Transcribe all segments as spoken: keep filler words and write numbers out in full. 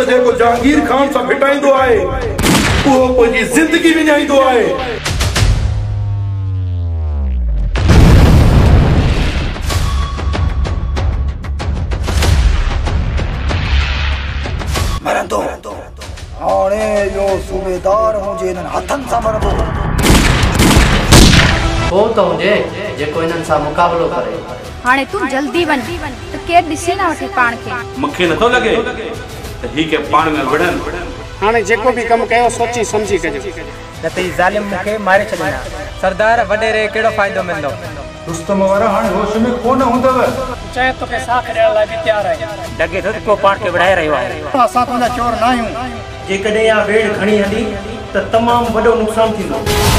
त जेको जहांगीर खान सां भिटाईंदो आहे उहो पंहिंजी ज़िंदगी विञाईंदो आहे। मरंदो हाणे यो सूबेदार मुंहिंजे इन्हनि हथनि सां मरंदो हो त हुजे जेको इन्हनि सां मुक़ाबलो करे। हाणे तू जल्दी वञ त केर ॾिसी न वठे पाण खे। मूंखे नथो लॻे त ही के पाण में विढ़नि। हाणे जेको बि कमु कयो सोची सम्झी कजो, न त ई ज़ालिम मूंखे मारे छॾींदा। सरदार वॾेरे कहिड़ो फ़ाइदो मिलंदो? रुस्तम वारा हाणे होश में कोन हूंदव। चाहे तोखे साथ ॾियण लाइ बि तयारु आहे। लॻे थो को पाण खे विढ़ाए रहियो आहे। असां तुंहिंजा चोर न आहियूं। जेकॾहिं इहा वेड़ खणी हली त तमामु वॾो नुक़सानु थींदो।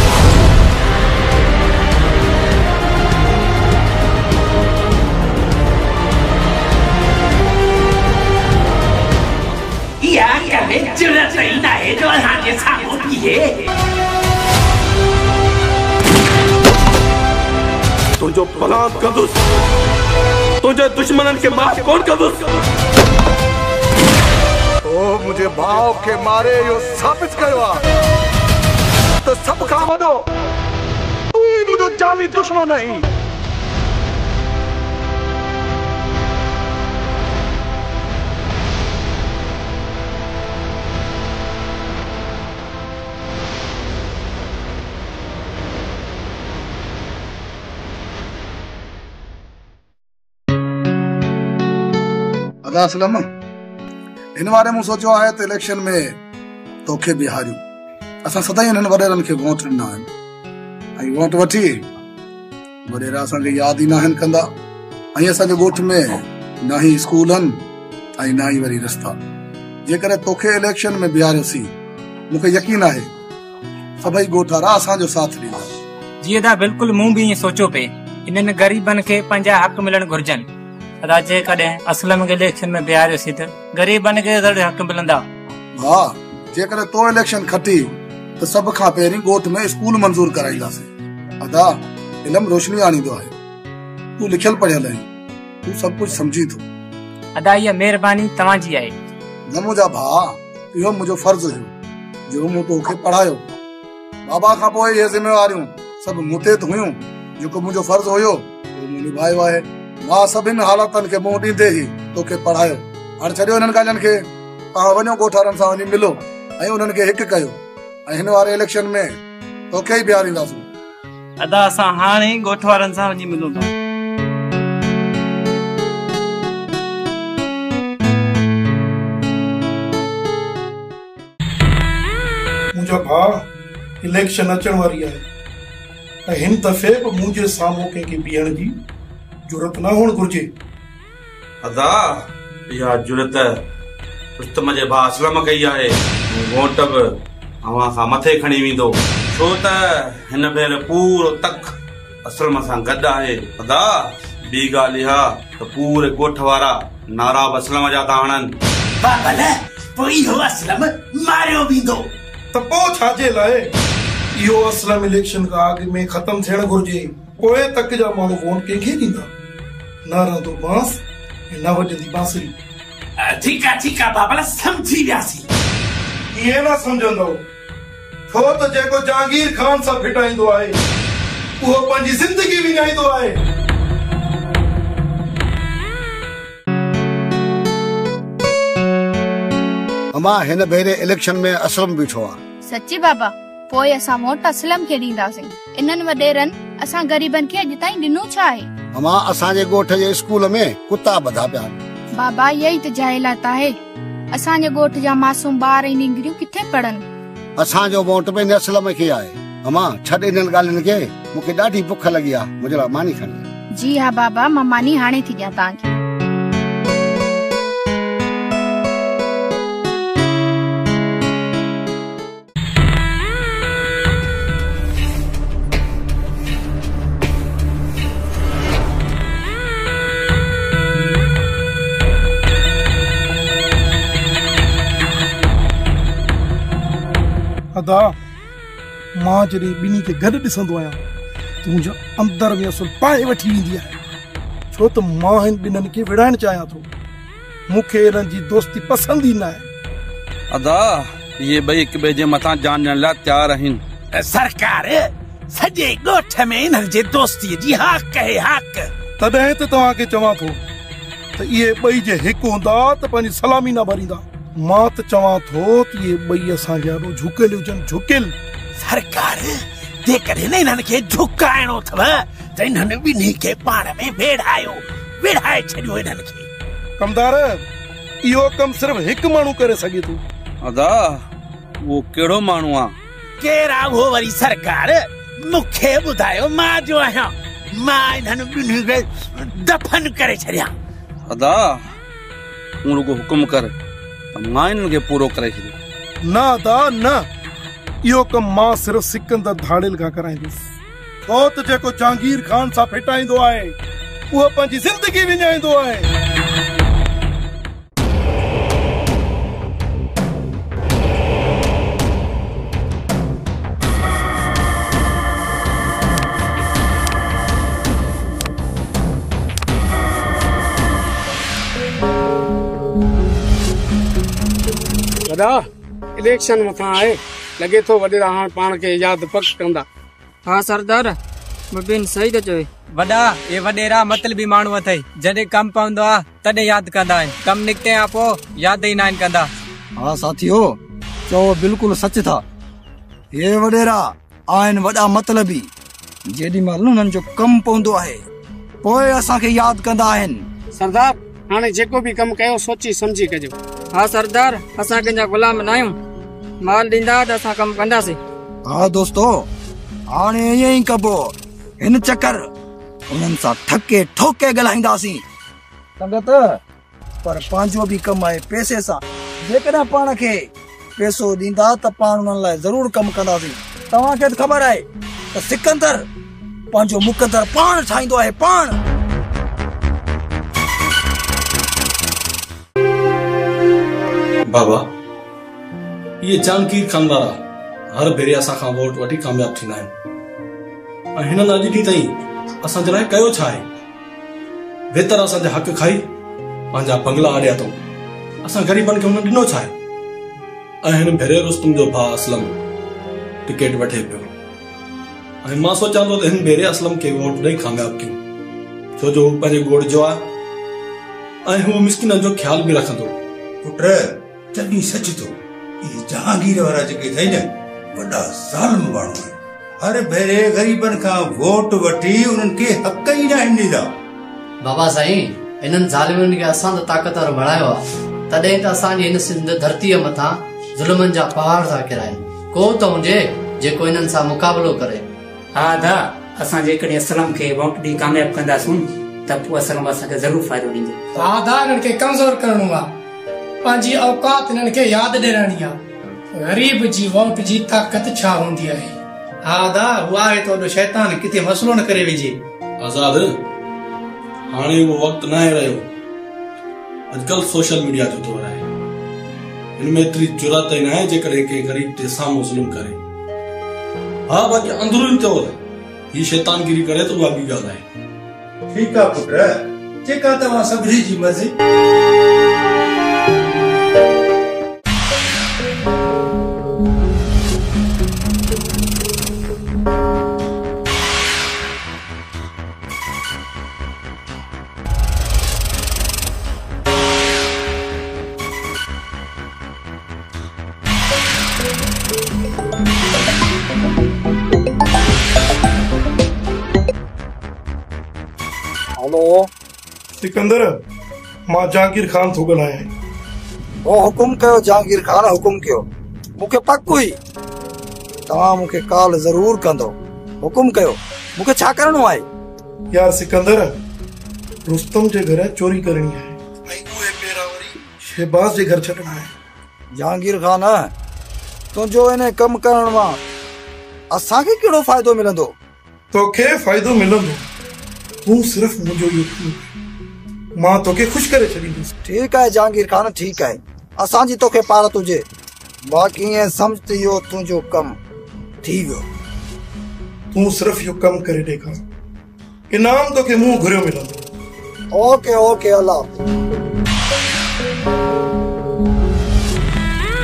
इहा कॾहिं ज़रूरत ई न आहे जो असांजे साम्हूं बीहे। तुंहिंजो बलात् कंदुसि, तुंहिंजे दुश्मननि खे माफ़ कोन कंदुसि। ओ मुंहिंजे भाउ खे मारे इहो साबित कयो आहे त सभ खां वॾो तूं ई मुंहिंजो जानी दुश्मन आहीं। अदा असलम इन बारे में सोचो आहे त इलेक्शन में तोखे बि हारियूं। असां सदाई हिननि वॾेरनि खे वोट ॾिना आहिनि ऐं वोट वठी वॾेरा असांखे यादि ई न आहिनि कंदा ऐं असांजे ॻोठ में न ई स्कूल आहिनि ऐं न ई वरी रस्ता। जेकर तोखे इलेक्शन में बीहारियोसीं मूंखे यकीन आहे सभई ॻोठ वारा असांजो साथ ॾींदा। जीअं त बिल्कुलु मूं बि ईअं सोचियो पे इन्हनि ग़रीबनि खे पंहिंजा हक़ मिलणु घुर्जनि। अदा जेकॾहिं असलम खे इलेक्शन में बीहारियोसीं त ग़रीबनि खे ज़रूरु हक़ मिलंदा। हा जेकर तो इलेक्शन खटी त सभ खां पहिरीं ॻोठ में स्कूल मंज़ूर कराईंदासीं। अदा इल्मु रोशनी आणींदो आहे। तूं लिखियल पढ़ियल आहीं, तूं सभु कुझु सम्झी थो। अदा इहा महिरबानी तव्हांजी आहे। न मुंहिंजा भाउ इहो मुंहिंजो फर्ज़ हुयो जो मूं तोखे पढ़ायो। बाबा खां पोइ इहे ज़िम्मेवारियूं सभु मूं ते हुयूं। जेको मुंहिंजो फर्ज़ हुयो उहो मूं निभायो आहे। मां सभिनि हालातनि खे मुंहुं ॾींदे ई तोखे पढ़ायो। हाणे छॾियो हिननि ॻाल्हियुनि खे, तव्हां वञो ॻोठ वारनि सां वञी मिलो ऐं उन्हनि खे हिकु कयो ऐं हिन वारे इलेक्शन में तोखे ई बीहारींदासीं। अदा असां हाणे ई ॻोठ वारनि सां वञी मिलूं था। मुंहिंजा भाउ इलेक्शन अचण वारी आहे ऐं हिन दफ़े बि मुंहिंजे साम्हूं कंहिंखे बीहण जी जुरत न हुअण घुर्जे। अदा इहा जुरत रुस्तम जे भाउ असलम कई आहे। वोट बि अव्हां खां मथे खणी वेंदो छो त हिन भेरे पूरो तक असलम सां गॾु आहे। अदा ॿी ॻाल्हि इहा त पूरे ॻोठ वारा नारा बि असलम जा था हणनि। बाबल पोइ इहो असलम मारियो वेंदो त पोइ छाजे लाइ? इहो असलम इलेक्शन खां अॻु में ख़तम थियण घुर्जे। पोइ तक जा माण्हू वोट कंहिंखे ॾींदा? न रहंदो बांस न वॼंदी बांसुरी। ठीकु आहे ठीकु आहे बाबल सम्झी वियासीं। ईअं न सम्झंदो छो त जेको जहांगीर खान सां भिटाईंदो आहे उहो पंहिंजी ज़िंदगी विञाईंदो आहे। अमा हिन भेरे इलेक्शन में असलम बीठो आहे। सच्ची बाबा पोइ असां वोट असलम खे ॾींदासीं। इन्हनि वॾेरनि असां ग़रीबनि खे अॼु ताईं ॾिनो छा आहे? अमा असांजे ॻोठ जे स्कूल में कुता ॿधा पिया आहिनि। बाबा इहा ई त जाइलात आहे। असांजे ॻोठ जा मासूम ॿार ऐं निंगरियूं किथे पढ़नि? असांजो वोट में असलम खे आहे। अमा छॾ इन्हनि ॻाल्हियुनि खे, मूंखे ॾाढी बुख लॻी आहे। मुंहिंजे लाइ मानी खणी। जी हा बाबा मां मानी हाणे थी ॾियां तव्हांखे। अदा मां जॾहिं ॿिन्ही खे गॾु ॾिसंदो आहियां तुंहिंजा अंदर में असुल पाए वठी वेंदी आहे छो त मां हिन ॿिन्हिनि खे विढ़ाइण चाहियां थो। मूंखे हिननि जी दोस्ती पसंदि ई न आहे। अदा ये ॿई हिक ॿिए जे मथां जान ॾियण लाइ तयारु आहिनि। सरकार सॼे ॻोठ में इन्हनि जे दोस्तीअ जी हक़ आहे हक़। तॾहिं त तव्हांखे चवां थो त इहे ॿई जे हिकु हूंदा त पंहिंजी सलामी न भरींदा। मां त चवां थो त इहे ॿई असांखे ॾाढो झुकियल हुजनि झुकियल। सरकार जेकॾहिं न इन्हनि खे झुकाइणो अथव त इन्हनि ॿिन्ही खे पाण में वेढ़ायो वेढ़ाए छॾियो इन्हनि खे। कमदार इहो कमु सिर्फ़ हिकु माण्हू करे सघे थो। अदा वो कहिड़ो माण्हू आहे? केरु आहे उहो वरी सरकार? मूंखे ॿुधायो, मां जो आहियां। मां इन्हनि ॿिन्ही खे दफ़न करे छॾियां। अदा तूं रुगो हुकुम कर त मां इन्हनि खे पूरो करे छॾियां। न अदा न, इहो कमु मां सिर्फ़ सिकंदर धाड़ियल खां कराईंदुसि। छो त जेको जहांगीर खान सां फिटाईंदो आहे उहो पंहिंजी ज़िंदगी विञाईंदो आहे। वॾा इलेक्शन मथां आहे, लॻे थो वॾेरा हाणे पाण खे यादि पक कंदा। हाँ सरदार मुबीन सही तो चवे। वॾा ये वॾेरा मतलबी माण्हू अथई, जॾहिं कम पवंदो आहे तॾहिं यादि कंदा आहिनि, कम निकिते खां पोइ यादि ई न आहिनि कंदा। हाँ साथियो चओ बिल्कुलु सच था। ये वॾेरा आहिनि वॾा मतलबी, जेॾी महिल उन्हनि जो कम पवंदो आहे पोइ असांखे यादि कंदा आहिनि। सरदार हाणे जेको बि कमु कयो सोची समझी कजो। हाँ सरदार असां कंहिंजा गुलाम न आहियूं, माल ॾींदा त असां कमु कंदासीं। हाँ दोस्तो हाणे ईअं ई कबो, हिन चकर उन्हनि सां ठके ठोके ॻाल्हाईंदासीं संगत। पर पंहिंजो बि कमु आहे पैसे सां, जेकॾहिं पाण खे पैसो ॾींदा त पाण उन्हनि लाइ ज़रूरु कमु कंदासीं। तव्हांखे त ख़बर आहे त सिकंदर पंहिंजो मुक़दर पाण ठाहींदो आहे पाण। बाबा ये जहांगीर खान वारा हर भेरे असां खां वोट वठी कामयाब थींदा आहिनि, ऐं हिननि अॼु ॾींहं ताईं असां जे लाइ कयो छा आहे? बेहतर असांजा हक़ खाई पंहिंजा बंगला आॾिया अथऊं, असां ग़रीबनि खे हुननि ॾिनो छा आहे? ऐं हिन भेरे रुस्तम जो भाउ असलम टिकट वठे पियो, ऐं मां सोचां थो त हिन भेरे असलम खे वोट ॾेई कामयाब कयूं, छो जो हू पंहिंजे ॻोठ जो आहे ऐं हू मिसकिननि जो ख़्याल बि रखंदो। पुट चङी सच थो, इहे जहांगीर वारा जेके अथई न वॾा ज़ालिम माण्हू आहिनि। हर भेरे ग़रीबनि खां वोट वठी उन्हनि खे हक़ ई न ॾींदा। बाबा साईं इन्हनि ज़ालिमनि खे असां त ताक़तवर बणायो आहे, तॾहिं त असांजी हिन सिंध धरतीअ मथां ज़ुल्मनि जा पहाड़ था किराइनि। को त हुजे जेको इन्हनि सां मुक़ाबिलो करे। हा दा असां जेकॾहिं असलम खे वोट ॾेई कामयाब कंदासूं त पोइ असलम असांखे ज़रूरु फ़ाइदो ॾींदो। हा दा इन्हनि खे कमज़ोर करणो आहे, पंहिंजी औकात इन्हनि खे यादि ॾियणी आहे। ग़रीब जी वोट जी ताक़त छा हूंदी आहे? हा दा उहो आहे तो शैतान किथे मसलो न करे विझे। आज़ाद हाणे उहो वक़्तु न आहे रहियो, अॼुकल्ह सोशल मीडिया जो दौर आहे, हिन में एतिरी जुरत ई न आहे जेकॾहिं कंहिं ग़रीब ते साम्हूं ज़ुल्म करे। हा बाक़ी अंदरूनी तौर ही शैतानगिरी करे त उहा ॿी ॻाल्हि आहे। ठीकु आहे पुट, जेका तव्हां सभिनी जी मर्ज़ी। हेलो सिकंदर मां जहांगीर खान थो ॻाल्हायां। वो हुकुम कयो जहांगीर खान, हुकुम कयो, मूंखे पक हुई तव्हां मूंखे कॉल ज़रूर कंदो। हुकुम कयो, मूंखे छा करणो आहे? यार सिकंदर रुस्तम जे घर चोरी करणी आहे ऐं उहे पहिरां वरी शहबाज जे घर छॾणा आहे। जहांगीर खान तुंहिंजो इन कम करण मां असांखे कहिड़ो फ़ाइदो मिलंदो? तोखे फ़ाइदो मिलंदो, तूं सिर्फ़ मुंहिंजो इहो कमु, मां तोखे ख़ुशि करे छॾींदुसि। ठीकु आहे जहांगीर खान, ठीकु आहे, असांजी तोखे पारत हुजे, बाक़ी ईअं सम्झ त इहो तुंहिंजो कमु थी वियो। तूं सिर्फ़ इहो कमु करे ॾेखार, इनाम तोखे मुंहुं घुरियो मिलंदो। ओके ओके अल्लाह।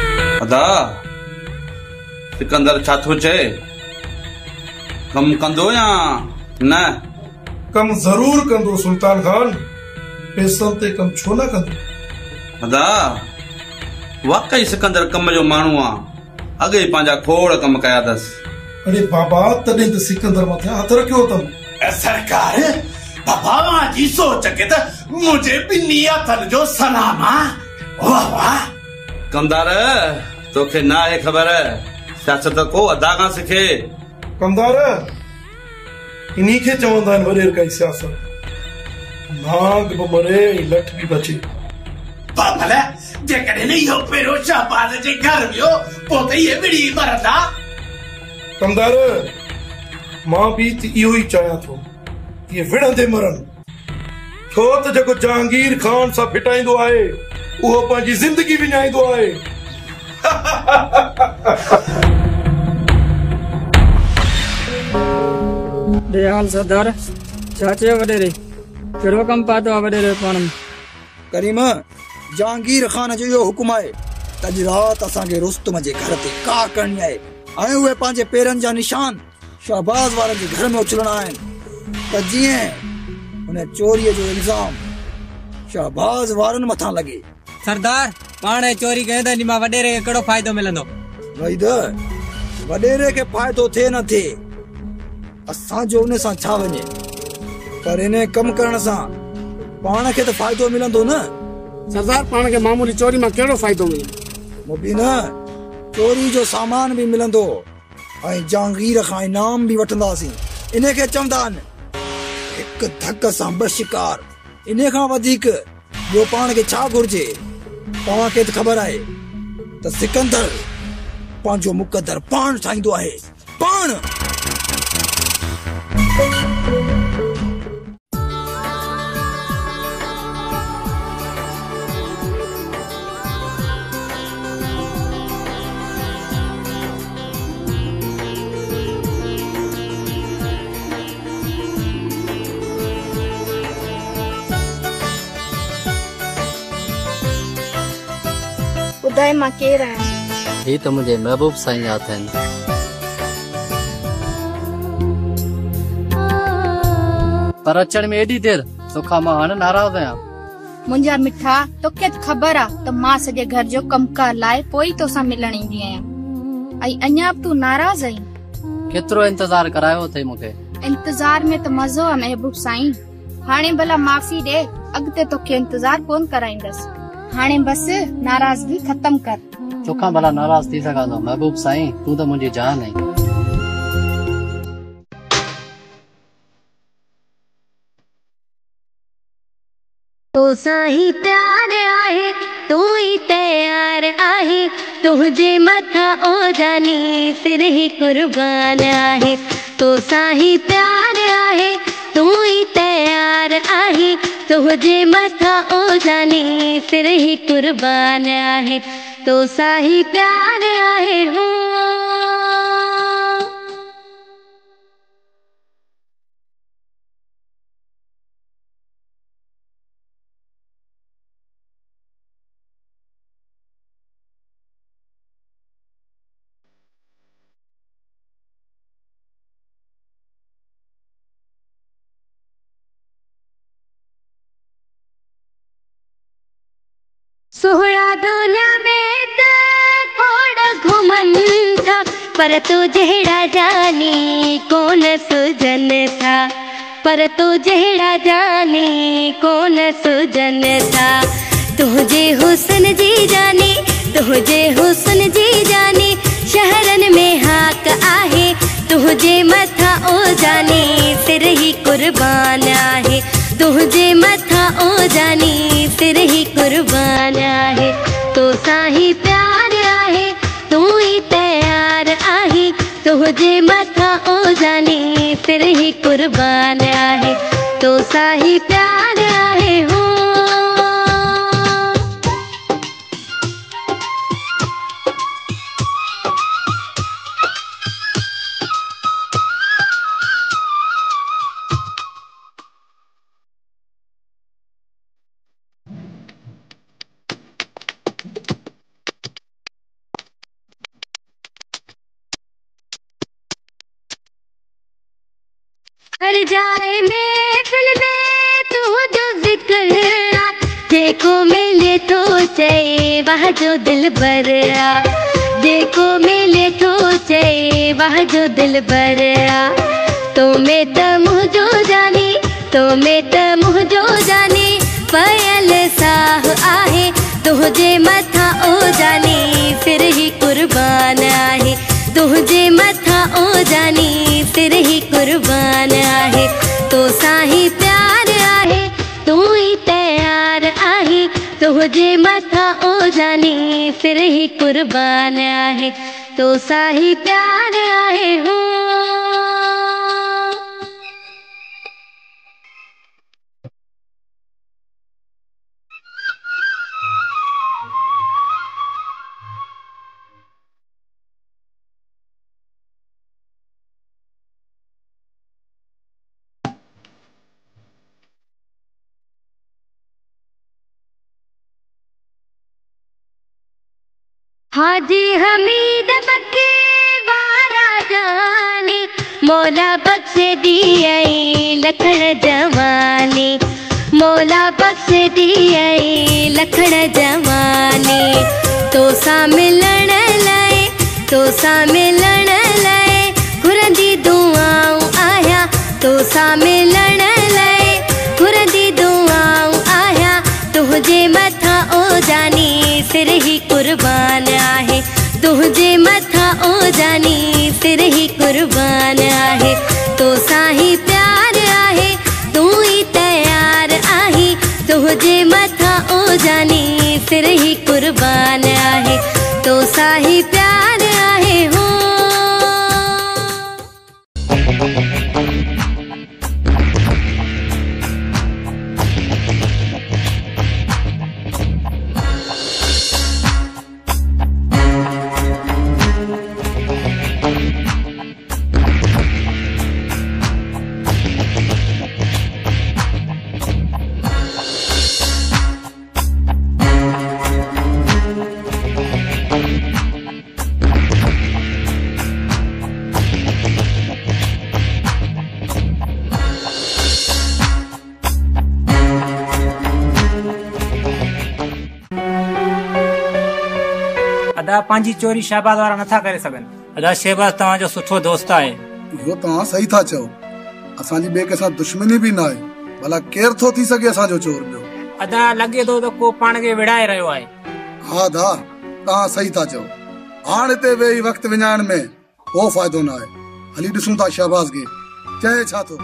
अदा सिकंदर छा थो चए, कम कंदो या न? कम जरूर कंदो सुल्तान खान, पैसनि ते कम छो न कंदो? अदा वाकई सिकंदर कम जो माण्हू आ, अॻे पंहिंजा खोड़ कम कया अथसि। अरे बाबा तॾहिं त सिकंदर मथे हथ रखियो अथमि। सरकार बाबा जी सोच के त मुझे भी नियतन जो सलाम आ। वाह वाह कमदार, तोखे ना आहे ख़बर सियासत को अदा खां सिखे। कमदार इन्ही खे चवंदा आहिनि वॾेर काई सियासत। नाग बि मरे लठ बि बचे। भला जेकॾहिं न इहो पहिरियों शहबाज़ जे घर वियो पोइ त इहे विड़ी मरंदा। कमदार मां बि त इहो ई चाहियां थो, इहे विढ़ंदे मरनि, छो त जेको जहांगीर ख़ान सां फिटाईंदो आहे उहो पंहिंजी ज़िंदगी विञाईंदो आहे। दयाल सरदार छा चयो वॾेरे, कहिड़ो कमु पातो आहे वॾेरे पाण में? करीम जहांगीर ख़ान जो इहो हुकुम आहे त अॼु राति असांखे रुस्तम जे घर ते का करणी आहे ऐं उहे पंहिंजे पेरनि जा निशान शहबाज़ वारनि जे घर में उछलणा आहिनि त जीअं उन चोरीअ जो इल्ज़ाम शहबाज़ वारनि मथां लॻे। सरदार पाण चोरी कयो त मां वॾेरे खे कहिड़ो फ़ाइदो मिलंदो? वहीद वॾेरे खे फ़ाइदो थिए न थिए, असांजो उन सां छा वञे, पर इन कम करण सां पाण खे त फ़ाइदो मिलंदो न। सरदार पाण खे मामूली चोरी मां कहिड़ो फ़ाइदो मिले? मुबीन चोरी जो सामान भी मिलंदो ऐं जहांगीर खां इनाम भी वठंदासीं। इन खे चवंदा आहिनि हिकु धक सां ॿ शिकार। इन खां वधीक ॿियो पाण खे छा घुर्जे? तव्हांखे त ख़बर आहे त सिकंदर पंहिंजो मुक़दर पाण ठाहींदो आहे, पाण। ॿुधाए मां केरु आहियां? ही त मुंहिंजे महबूब साईं आहिनि। पर अचण में एॾी देर तोखां मां हाणे नाराज़ आहियां। मुंहिंजा मिठा तोखे त ख़बर आहे त मां सॼे घर जो कमकार लाइ पोइ तोसां मिलण ईंदी आहियां ऐं अञा बि तूं नाराज़ आहीं। केतिरो इंतज़ार करायो अथई मूंखे? इंतज़ार में त मज़ो आहे महबूब साईं। हाणे भला माफ़ी ॾे, अॻिते तोखे इंतज़ार कोन कराईंदसि। हाणे बस नाराज़गी खत्म कर। तोखां भला नाराज़ थी सघां थो महबूब साईं, तूं त मुंहिंजी जान आहीं। तो साईं प्यार आहे तू ही तैयार आहे, तुझे मथा ओ जानी सिर ही कुर्बान आहे। तो साईं प्यार आहे तू ही तैयार आहे, तुझे मथा ओ जानी सिर ही कुर्बान आहे। तो साईं प्यार आहे हो। सोहरा दुनिया में त खोड़ घुमन था, पर तू जहिड़ा जानी कौन सुजन था, पर तू जहिड़ा जानी कौन सुजन था। तुझे हुस्न जी जानी, तुझे हुस्न जी जानी शहरन में हाक आहे, तुझे मथा ओ जानी सिर ही कुर्बान आहे। तुझे मथा ओ जानी सिर ही कुर्बान आहे। तो साईं प्यार आहे तू ही तैयार आहे, तुझे मथा ओ जानी सिर ही कुर्बान आहे। तो साईं प्यार आहे हो। आए महफिल में तू जो जिक्र जेको मिले तो चए वाह जो दिल बरया जेको मिले तो चए वाह जो दिल बरया तो में त मुझो जानी तो में त मुझो जानी पयल साह आहे तुझे मथा ओ जानी फिर ही कुर्बान आहे तुझे मथा ओ जानी फिर ही कुर्बान आहे तो साही प्यार आहे तू ही तैयार आहे तुझे मथा ओ जानी फिर ही कुर्बान आहे तो साही प्यार आहे हो हाजी हमीद मक्के वारा जानी मौला बख्श दियई लखण जवानी मौला बख्श दियई लखण जवानी तो सा मिलण लाए तो सा मिलण लाए घुरंदी दुआऊं आया तो सा मिलण लाए घुरंदी दुआऊं आया तुझे मथा ओ जानी फिर ही कुर्बान आहे तुझे मथा ओ जानी फिर ही कुर्बान आहे तो साही प्यार आहे तू ही तैयार आहे तुझे मथा ओ जानी फिर ही कुर्बान आहे तो साही प्यार आहे हो अदा पंहिंजी चोरी शहबाज वारा नथा करे सघनि अदा शहबाज तव्हांजो सुठो दोस्त आहे इहो तव्हां सही था चओ असांजी ॿिए कंहिंसां दुश्मनी बि न आहे भला केरु थो थी सघे असांजो चोर ॿियो अदा लॻे थो त को पाण खे विड़ाए रहियो आहे हा दा तव्हां सही था चओ हाणे हिते वेही वक़्तु विञाइण में को फ़ाइदो न आहे हली ॾिसूं था शहबाज खे चए छा थो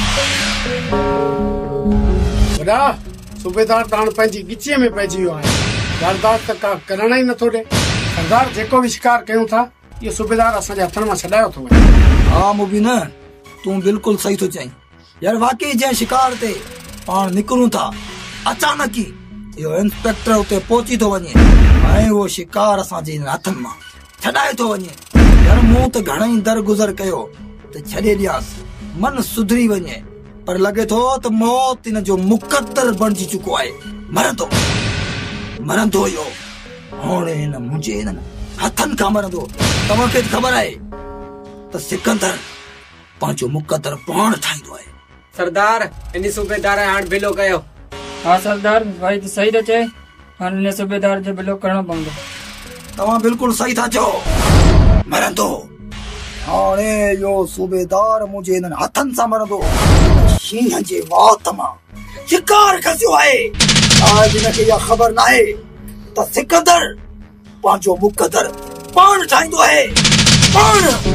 वॾा सूबेदार त हाणे पंहिंजी गिचीअ में पइजी वियो आहे बर्दाश्त त का करण ई नथो ॾे सरदार जेको बि शिकार कयूं था इहो सूबेदार असांजे हथनि मां छॾायो थो वञे हा मुबीन तूं बिल्कुलु सही थो चईं यार वाकई जंहिं शिकार ते पाण निकिरूं था अचानक ई इहो इंस्पेक्टर उते पहुची थो वञे ऐं उहो शिकार असांजे हथनि मां छॾाए थो वञे यार मूं त घणेई दरगुज़र कयो त छॾे ॾियासि मन सुधरी वञे पर लॻे थो त मौत इन जो मुक़द्दर बणिजी चुको आहे मरंदो मरंदो इहो हाणे हिन मुंहिंजे हिननि हथनि खां मरंदो तव्हांखे ख़बर आहे त सिकंदर पंहिंजो मुक़द्दर पाण ठाहींदो आहे सरदार इन सूबेदार हाणे बिलो कयो हाँ सरदार भाई तो सही तो चए हाणे इन सूबेदार जो बिलो करणो पवंदो तव्हां बिल्कुलु सही था चओ मरंदो हाणे इहो सूबेदार मुंहिंजे हिननि हथनि सां मरंदो शींहं जे वात मां शिकार खसियो आहे आज हिनखे इहा ख़बर न आहे त सिकंदर पंहिंजो मुक़द्दर पाण ठाहींदो आहे पाण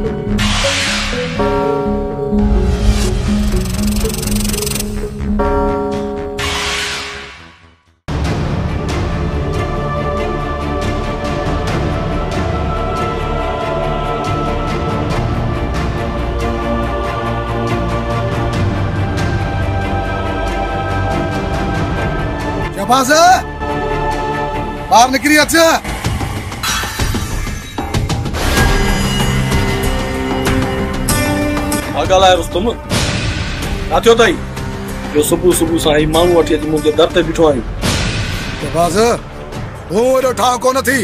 शहबाज बाहर निकरी अच ॻाल्हाए रुस्तम छा थियो अथई जो सुबुह सुबुह सां ही माण्हू वठी अची मुंहिंजे दर ते बीठो आहीं शहबाज तूं एॾो ठाह कोन थी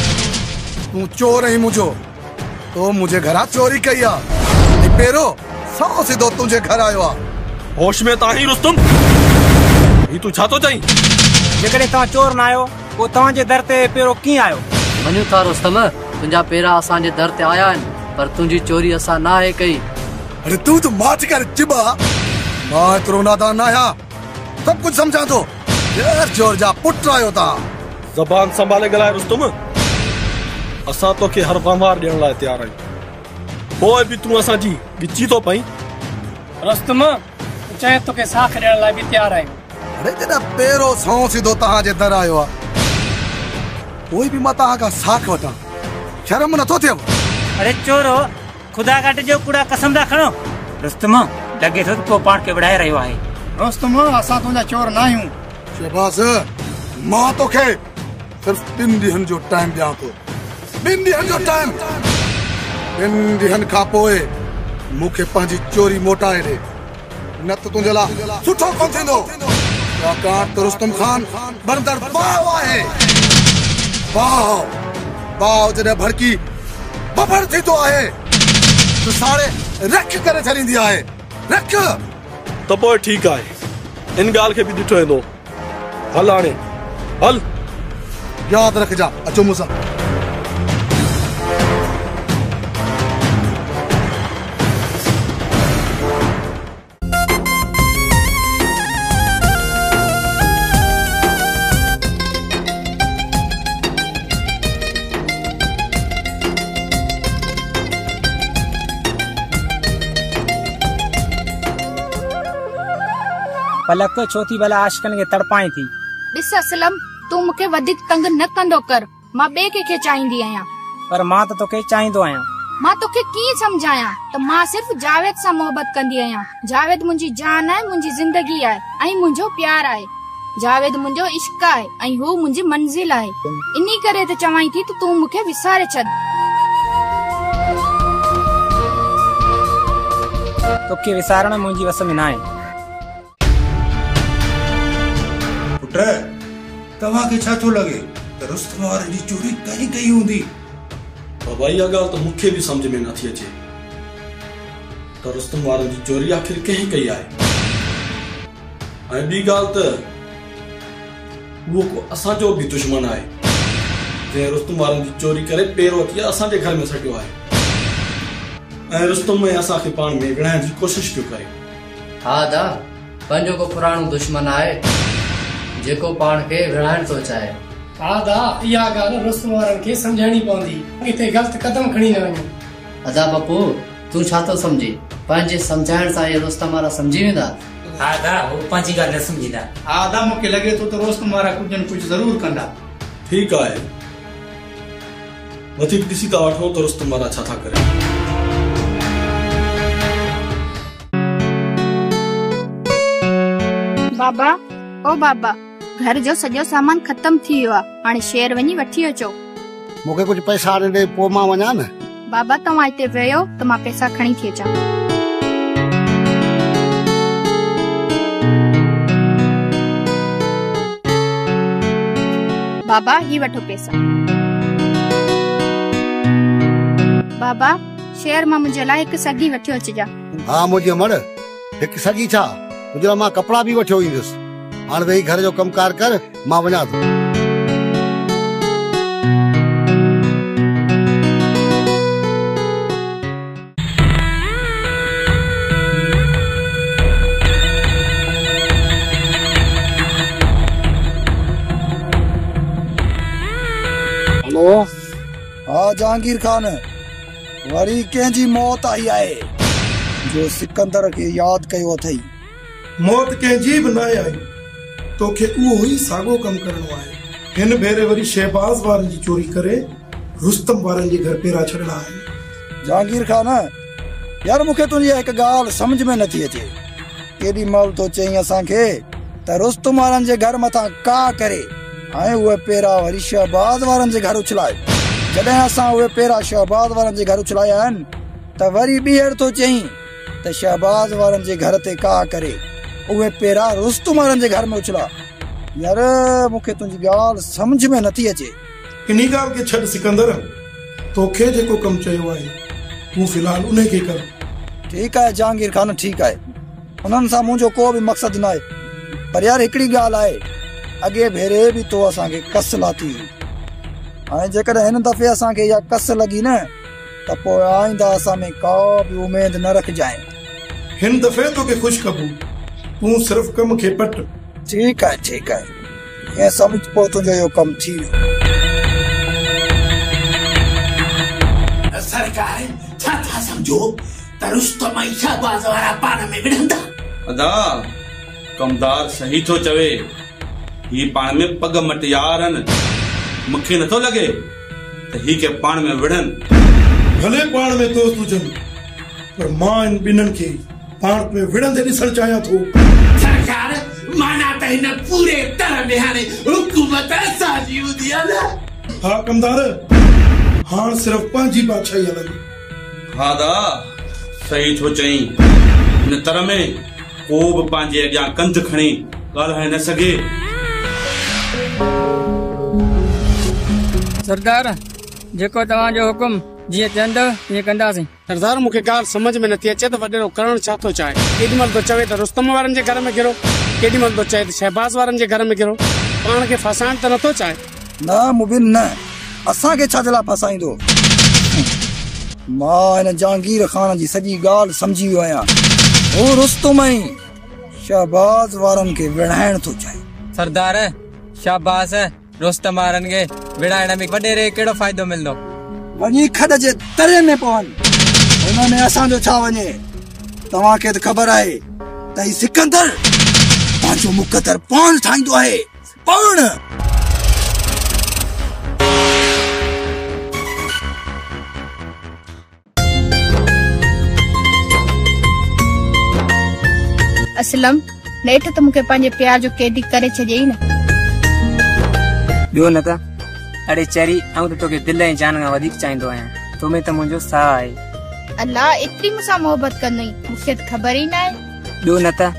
तूं चोर आहीं मुंहिंजो तो मुंहिंजे घरां चोरी कई आहे पहिरियों सौ सिधो तुझे घर आयो आ। होश में ताही रुस्तम, ही तू छा तो चई? जेकॾहिं तव्हां चोर न आहियो पोइ तव्हांजे दर ते पहिरियों कीअं आयो? मञूं था रुस्तम, तुंहिंजा पेरा असांजे दर ते आया आहिनि, पर तुंहिंजी चोरी असां नाहे कई। अरे तू तो माच कर चिबा, मां एतिरो नादान न आहियां, सब कुछ समझा तो। यार चोर जा पुट आयो ता। ज़बान संभाले ॻाल्हाए रुस्तम, असां तोखे हर वहिंवार ॾियण लाइ तयार आहियूं, पोइ बि तूं असांजी ॻिची थो पई। रुस्तम चए तोखे साख ॾियण लाइ बि तयार आहियूं। अरे जॾहिं पहिरों सौ सिधो तव्हांजे दर आयो आ, कोई भी मां तव्हां खां साख वठां, शर्म नथो थिए? अरे चोरो, खुदा घाट जो कूड़ा कसम था खणो। रुस्तम लॻे थो पोइ पाण खे बढ़ाए रहियो आहे। रुस्तम असां तुंहिंजा चोर न आहियूं। शहबाज़, मां तोखे सिर्फ ॿिनि ॾींहंनि जो टाइम ॾियां थो, ॿिनि ॾींहंनि जो टाइम। ॿिनि ॾींहंनि खां पोइ मूंखे पंहिंजी चोरी मोटाए ॾे, न त तुंहिंजे लाइ सुठो कोन थींदो। छाकाणि त रुस्तम खान बंदर बाव आहे। बाव बाव जॾहिं भड़की बबड़ थी तो आहे तो सारे रख करे छॾींदी आहे। रख त पोइ ठीकु आहे, इन ॻाल्हि खे बि ॾिठो वेंदो। हल हाणे हल, यादि रखजा। अचो मूंसां। पलक छो थी भला आशिकनि खे तड़पाए थी? ॾिस असलम, तू मूंखे वधीक तंग न कंदो कर, मां ॿिए कंहिंखे चाहींदी आहियां। पर मां त तोखे चाहींदो आहियां। मां तोखे कीअं समझायां त मां सिर्फ जावेद सां मोहबत कंदी आहियां। जावेद मुंहिंजी जान आहे, मुंहिंजी जिंदगी आहे ऐं मुंहिंजो प्यार आहे। जावेद मुंहिंजो इश्क आहे ऐं हू मुंहिंजी मंज़िल आहे। इन्ही करे त चवां थी त तूं मूंखे विसारे छॾ। तोखे विसारण मुंहिंजी वस में न आहे। पुट, तव्हांखे छा थो लॻे त रुस्तम वारनि जी चोरी कई कई हूंदी? बाबा इहा ॻाल्हि त मूंखे बि सम्झ में नथी अचे त रुस्तम वारनि जी चोरी आख़िर कंहिं कई आहे। ऐं ॿी ॻाल्हि त उहो को असांजो बि दुश्मन आहे, जंहिं रुस्तम वारनि जी चोरी करे पहिरों अची असांजे घर में सटियो आहे ऐं रुस्तम में असांखे पाण में विढ़ाइण जी कोशिशि पियो करे। हा दा, पंहिंजो को पुराणो दुश्मन आहे जेको पाण खे विढ़ाइण थो चाहे। हा दा, इहा ॻाल्हि रुस्तम वारनि खे सम्झाइणी पवंदी, हिते ग़लति कदम खणी न वञो। अदा पप्पू, तूं छा थो सम्झे? पंहिंजे सम्झाइण सां इहे रुस्तम वारा सम्झी वेंदा? हा दा, हू पंहिंजी ॻाल्हि न सम्झींदा। हा दा, मूंखे लॻे थो त रुस्तम वारा कुझु न कुझु ज़रूर कंदा। ठीकु आहे, वधीक ॾिसी था वठो त रुस्तम वारा छा था करे। बाबा, ओ बाबा, घर जो सॼो सामान खत्म थी वियो आहे, हाणे शेर वञी वठी अचो। मूंखे कुझु पैसा ॾे, पोइ मां वञा न। बाबा तव्हां हिते वियो त मां पैसा खणी थी अचां। बाबा ही वठो पैसा। बाबा, शेर मां मुंहिंजे लाइ हिकु सगी वठी अचिजा। हा मुंहिंजी मड़, हिकु सगी छा, मुंहिंजे लाइ मां कपिड़ा बि वठी ईंदुसि। हाणे वेही घर जो कमकार कर, मां वञा थो। हेलो, हा जहांगीर खान, वरी कंहिंजी मौत आई आहे जो सिकंदर खे यादि कयो अथई? मौत कंहिंजी बि न आई, तोखे उहो ई साॻियो कमु करणो आहे। हिन भेरे वरी शहबाज़ वारनि जी चोरी करे रुस्तम वारनि जे घर पेरा छॾणा आहिनि। जहांगीर खान, यार मूंखे तुंहिंजी हिकु ॻाल्हि सम्झ में नथी अचे। केॾी महिल तो चई असांखे त रुस्तम वारनि जे घर मथां का करे ऐं उहे पेरा वरी शहबाज़ वारनि जे घर उछलाए। जॾहिं असां उहे पेरा शहबाज़ वारनि जे घर उछलाया आहिनि त वरी ॿीहर तो चई त शहबाज़ वारनि जे घर ते का करे उहे पेरा रुस्तम वारनि जे घर में उछला। यार मूंखे तुंहिंजी ॻाल्हि सम्झ में नथी अचे। इन्ही ॻाल्हि खे छॾ सिकंदर, तोखे जेको कमु चयो आहे तूं फ़िलहाल उन खे कर। ठीक है जहांगीर खान ठीक है, उन्हनि सां मुंहिंजो को भी मकसद ना है, पर यार हिकिड़ी ॻाल्हि आहे, अॻे भेरे भी तो असांखे कस लाथी, ऐं जेकॾहिं हिन दफ़े असांखे इहा कस लगी न त पोइ आईंदा असां में का भी उम्मीद न रखजांइ। हिन दफ़े तोखे खुश कबू, तूं सिर्फ कम खे पट। ठीक है ठीक है, ये समझ पो तुझो यो कम थी वियो। सरकार छा था समझो त रुस्तम ऐं शहबाज वारा पाण में विढ़ंदा? अदा कमदार सही थो चवे, ही पाण में पग मटियार आहिनि, मूंखे नथो लॻे त ही के पाण में विढ़नि। भले पाण में दोस्त हुजनि, पर मां इन ॿिन्हिनि खे पाण में विढ़ंदे ॾिसणु चाहियां थो। सरकार माना त हिन पूरे तरह में हाणे हुकूमत असांजी हूंदी आहे न? हा कमदार, हाण सिर्फ पंहिंजी बादशाही हलंदी। हा दा सही थो चईं, हिन तरह में को बि पंहिंजे अॻियां कंध खणी ॻाल्हाए न सघे। सरदार जेको तव्हांजो हुकुम जीअं चवंदव ईअं कंदासीं। सरदार मूंखे ॻाल्हि समझ में नथी अचे त वॾेरो करणु छा थो चाहे। केॾी महिल तो चवे त रुस्तम वारनि जे घर में गिरो, केॾी महिल तो चए त शहबाज वारनि जे घर में गिरो, पाण खे फसाइण त नथो चाहे। न मुबिन न, असांखे छा जे लाइ फसाईंदो? मां हिन जहांगीर खान जी सॼी ॻाल्हि सम्झी वियो आहियां, हू रुस्तम ऐं शहबाज वारनि खे विढ़ाइण थो चाहे। सरदार शहबाज रुस्तम वारनि खे विढ़ाइण में वॾेरे कहिड़ो फ़ाइदो मिलंदो? वञी खॾ जे तरे में पवनि, हुन में असांजो छा वञे? तव्हांखे त ख़बर आहे त ही सिकंदर पंहिंजो मुक़दर पाण ठाहींदो आहे, पाण। असलम नेठ त मूंखे पंहिंजे प्यार जो कैदी करे छॾियई न। ॿियो न त अड़े चरी ऐं त तोखे दिलि ऐं जान खां वधीक चाहींदो आहियां, तो में त मुंहिंजो साह आहे। अल्लाह एतिरी मूंसां मोहबत कंदई, मूंखे त ख़बर ई न आहे। ॿियो न त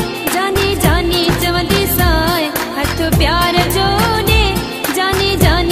जानी जानी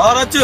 बाहर अच।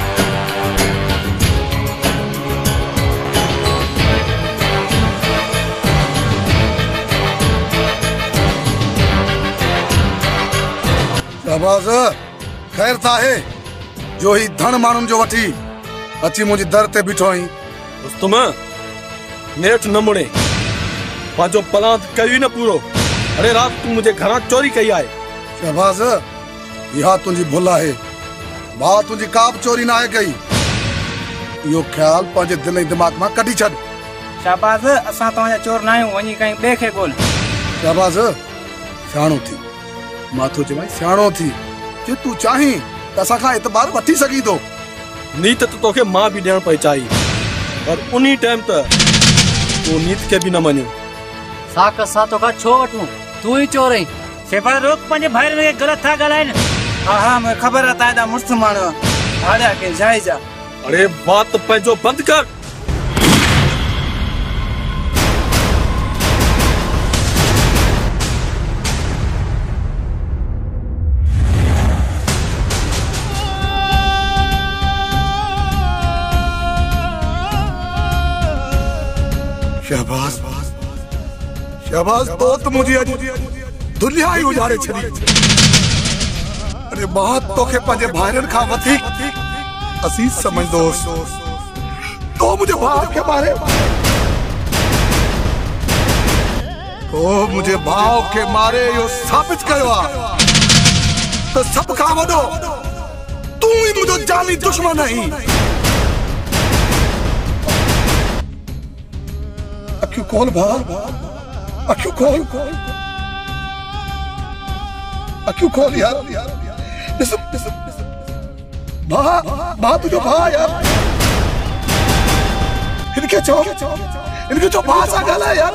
शाबाश, खैर था है जो ही धन मानुन जो वठी अची मुझी दर ते बिठो ही। रुस्तम नेठ न मुड़े, पांचो पलांत कई न पूरो। अरे रात तू मुझे घरा चोरी कई आए। शाबाश, यहा तुझी भुल है, बात तुझी काब चोरी ना है कई। यो ख्याल पांचे दिल ऐं दिमाग में कढी छड़। शाबाश, असा तव्हांजा चोर ना आहियूं, वञी कहीं ॿिए खे ॻोल्ह। शाबाश, सियाणो थी, माथो चवाई सियाणो थी। जे तू चाहीं त असां खां एतबार वठी सघी थो। नीत तो तोखे मां भी ॾियण पई चाही, पर उन्ही टाइम त तू नीत के भी न मनियो। साक सा तो का छो वठूं, तू ही चोर आहीं। सेफा रोक, पंहिंजे भाइरनि खे ग़लति था ॻाल्हाइनि। हा हा, मूंखे ख़बर आहे तव्हां मुड़ुसु माण्हू हाड़िया के जाइज़ आहे। अरे बात पंहिंजो बंदि कर। शहबाज, शहबाज तो तो मुझे अज दुनिया ही उजाड़े छड़ी। अरे बात तो के पंजे भाइरन खा वथी असी समझदोस तो मुझे भाव के बारे तो मुझे भाव के मारे यो साबित कयो तो सब खा वडो तू ही मुझो जानी दुश्मन नहीं। अक्यू कॉल भा, अक्यू कॉल, अक्यू कॉल यार, लिसन लिसन भा भा तुझो भा यार। इनके चो इनके चो भा सा गाला यार।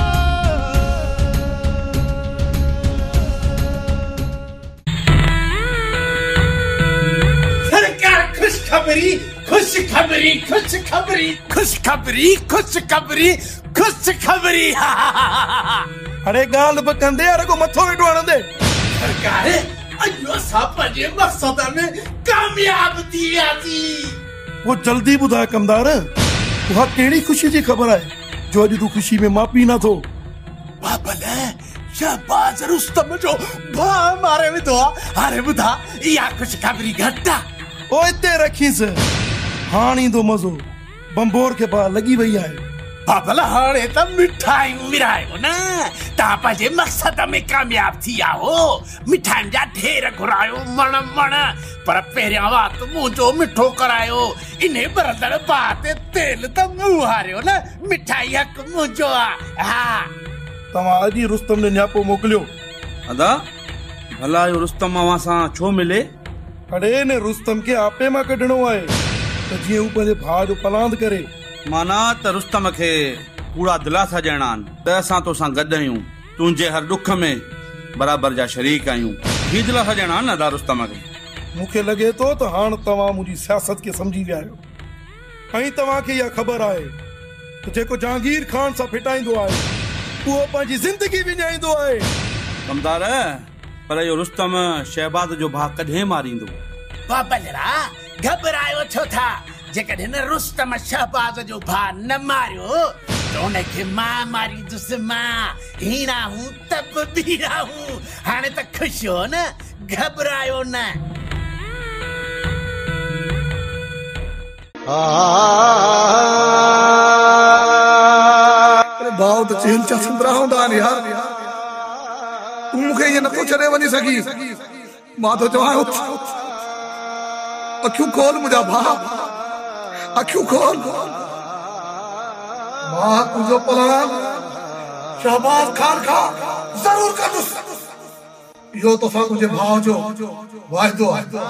सरकार खुशखबरी खुशखबरी खुशखबरी खुशखबरी खुशखबरी खुशखबरी। अरे गाल बकंदे अरे को मथो वेठो आणंदे। सरकार अयो असां पंहिंजे मक़सद में कामयाब थी वियासीं। वो जल्दी ॿुधाए कमदार, उहा कहिड़ी ख़ुशी जी ख़बर आहे जो अॼु तूं ख़ुशी में मां पी नथो। बाबल शहबाज रुस्तम जो भा मारे विधो आहे। हाणे ॿुधा इहा खुशखबरी घटि आहे। ओ हिते रखीस, हाणे ईंदो मज़ो। बंबोर खे बा लॻी वई आहे। बाबल हाणे त मिठाइयूं विरायो न, तव्हां पंहिंजे मक़सद में कामयाब थी विया हो। मिठाइनि जा ढेर घुरायो मण मण, पर पहिरियां वात मुंहिंजो मिठो करायो। इन्हे बरदड़ बात तेल त मूं हारियो न, मिठाई हक़ मुंहिंजो आहे। हा तव्हां अॼु रुस्तम ने न्यापो मोकिलियो। अदा भला यो रुस्तम अवां सां छो मिले? अड़े ने रुस्तम के आपे मां कढणो आहे त जीअं हू पंहिंजे भाउ जो पलांद करे। माना त रुस्तम खे पूरा दिलासा ॾियणा आहिनि त असां तोसां गॾु आहियूं, तुंहिंजे हर दुख में बराबर जा शरीक आहियूं। ही दिलासा ॾियणा आहिनि अदा रुस्तम खे। मूंखे लॻे थो त हाणे तव्हां मुंहिंजी सियासत खे सम्झी विया आहियो, ऐं तव्हांखे इहा ख़बर आहे त जेको जहांगीर खान सां फिटाईंदो आहे उहो पंहिंजी ज़िंदगी विञाईंदो आहे। कमदार, पर इहो रुस्तम शहबाज जो भाउ कॾहिं मारींदो? बाबलरा घबरायो छो था? जेकॾहिं न रुस्तम शहबाज जो भाउ न मारियो त उनखे मां मारींदुसि। मां हीरा हूं तब बीरा हूं। हाणे त ख़ुशि हो न, घबरायो न। अरे भाउ त चेल चा संदरा हूंदा आहिनि यार। तूं मूंखे ईअं नथो छॾे वञी सघी। मां तो चवां अखियूं खोल मुंहिंजा भाउ, अखियूं खोल। मां तुंहिंजो पलान शहबाज खान खां ज़रूर कंदुसि। इहो तोसां तुंहिंजे भाउ जो वाइदो आहे।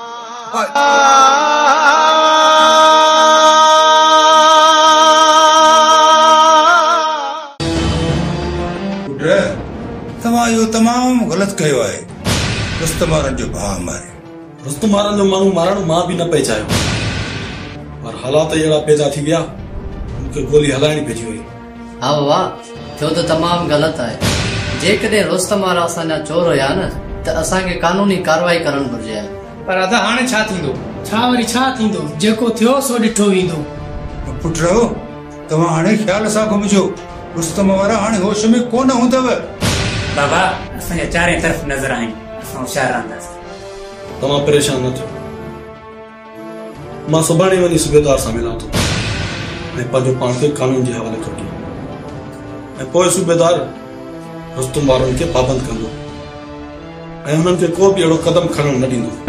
तव्हां इहो तमामु ग़लति कयो आहे। रुस्तम वारनि जो भाउ मारे। रुस्तम वारनि जो माण्हू मारण मां बि न पई चाहियो, पर हालात अहिड़ा पैदा थी विया, मूंखे गोली हलाइणी पइजी वई। हा वाह, थियो त तमामु ग़लति आहे। जेकॾहिं रुस्तम वारा असांजा चोर हुया न त असांखे कानूनी कारवाई करणु घुर्जे। पर अदा हाणे छा थींदो? छा वरी छा थींदो, जेको थियो सो ॾिठो वेंदो। पुट तव्हां हाणे ख्याल सां घुमिजो, रुस्तम वारा हाणे होश में कोन हूंदव। बाबा असांजे चारे तरफ़ नज़र आहिनि, असां होशियार रहंदासीं। तव्हां परेशान न थियो, मां सुभाणे वञी सूबेदार सां मिलां थो ऐं पंहिंजो पाण खे कानून जे हवाले करियो, ऐं पोइ सूबेदार रुस्तम वारनि खे पाबंद कंदो ऐं हुननि खे को बि अहिड़ो कदम खणण न ॾींदो।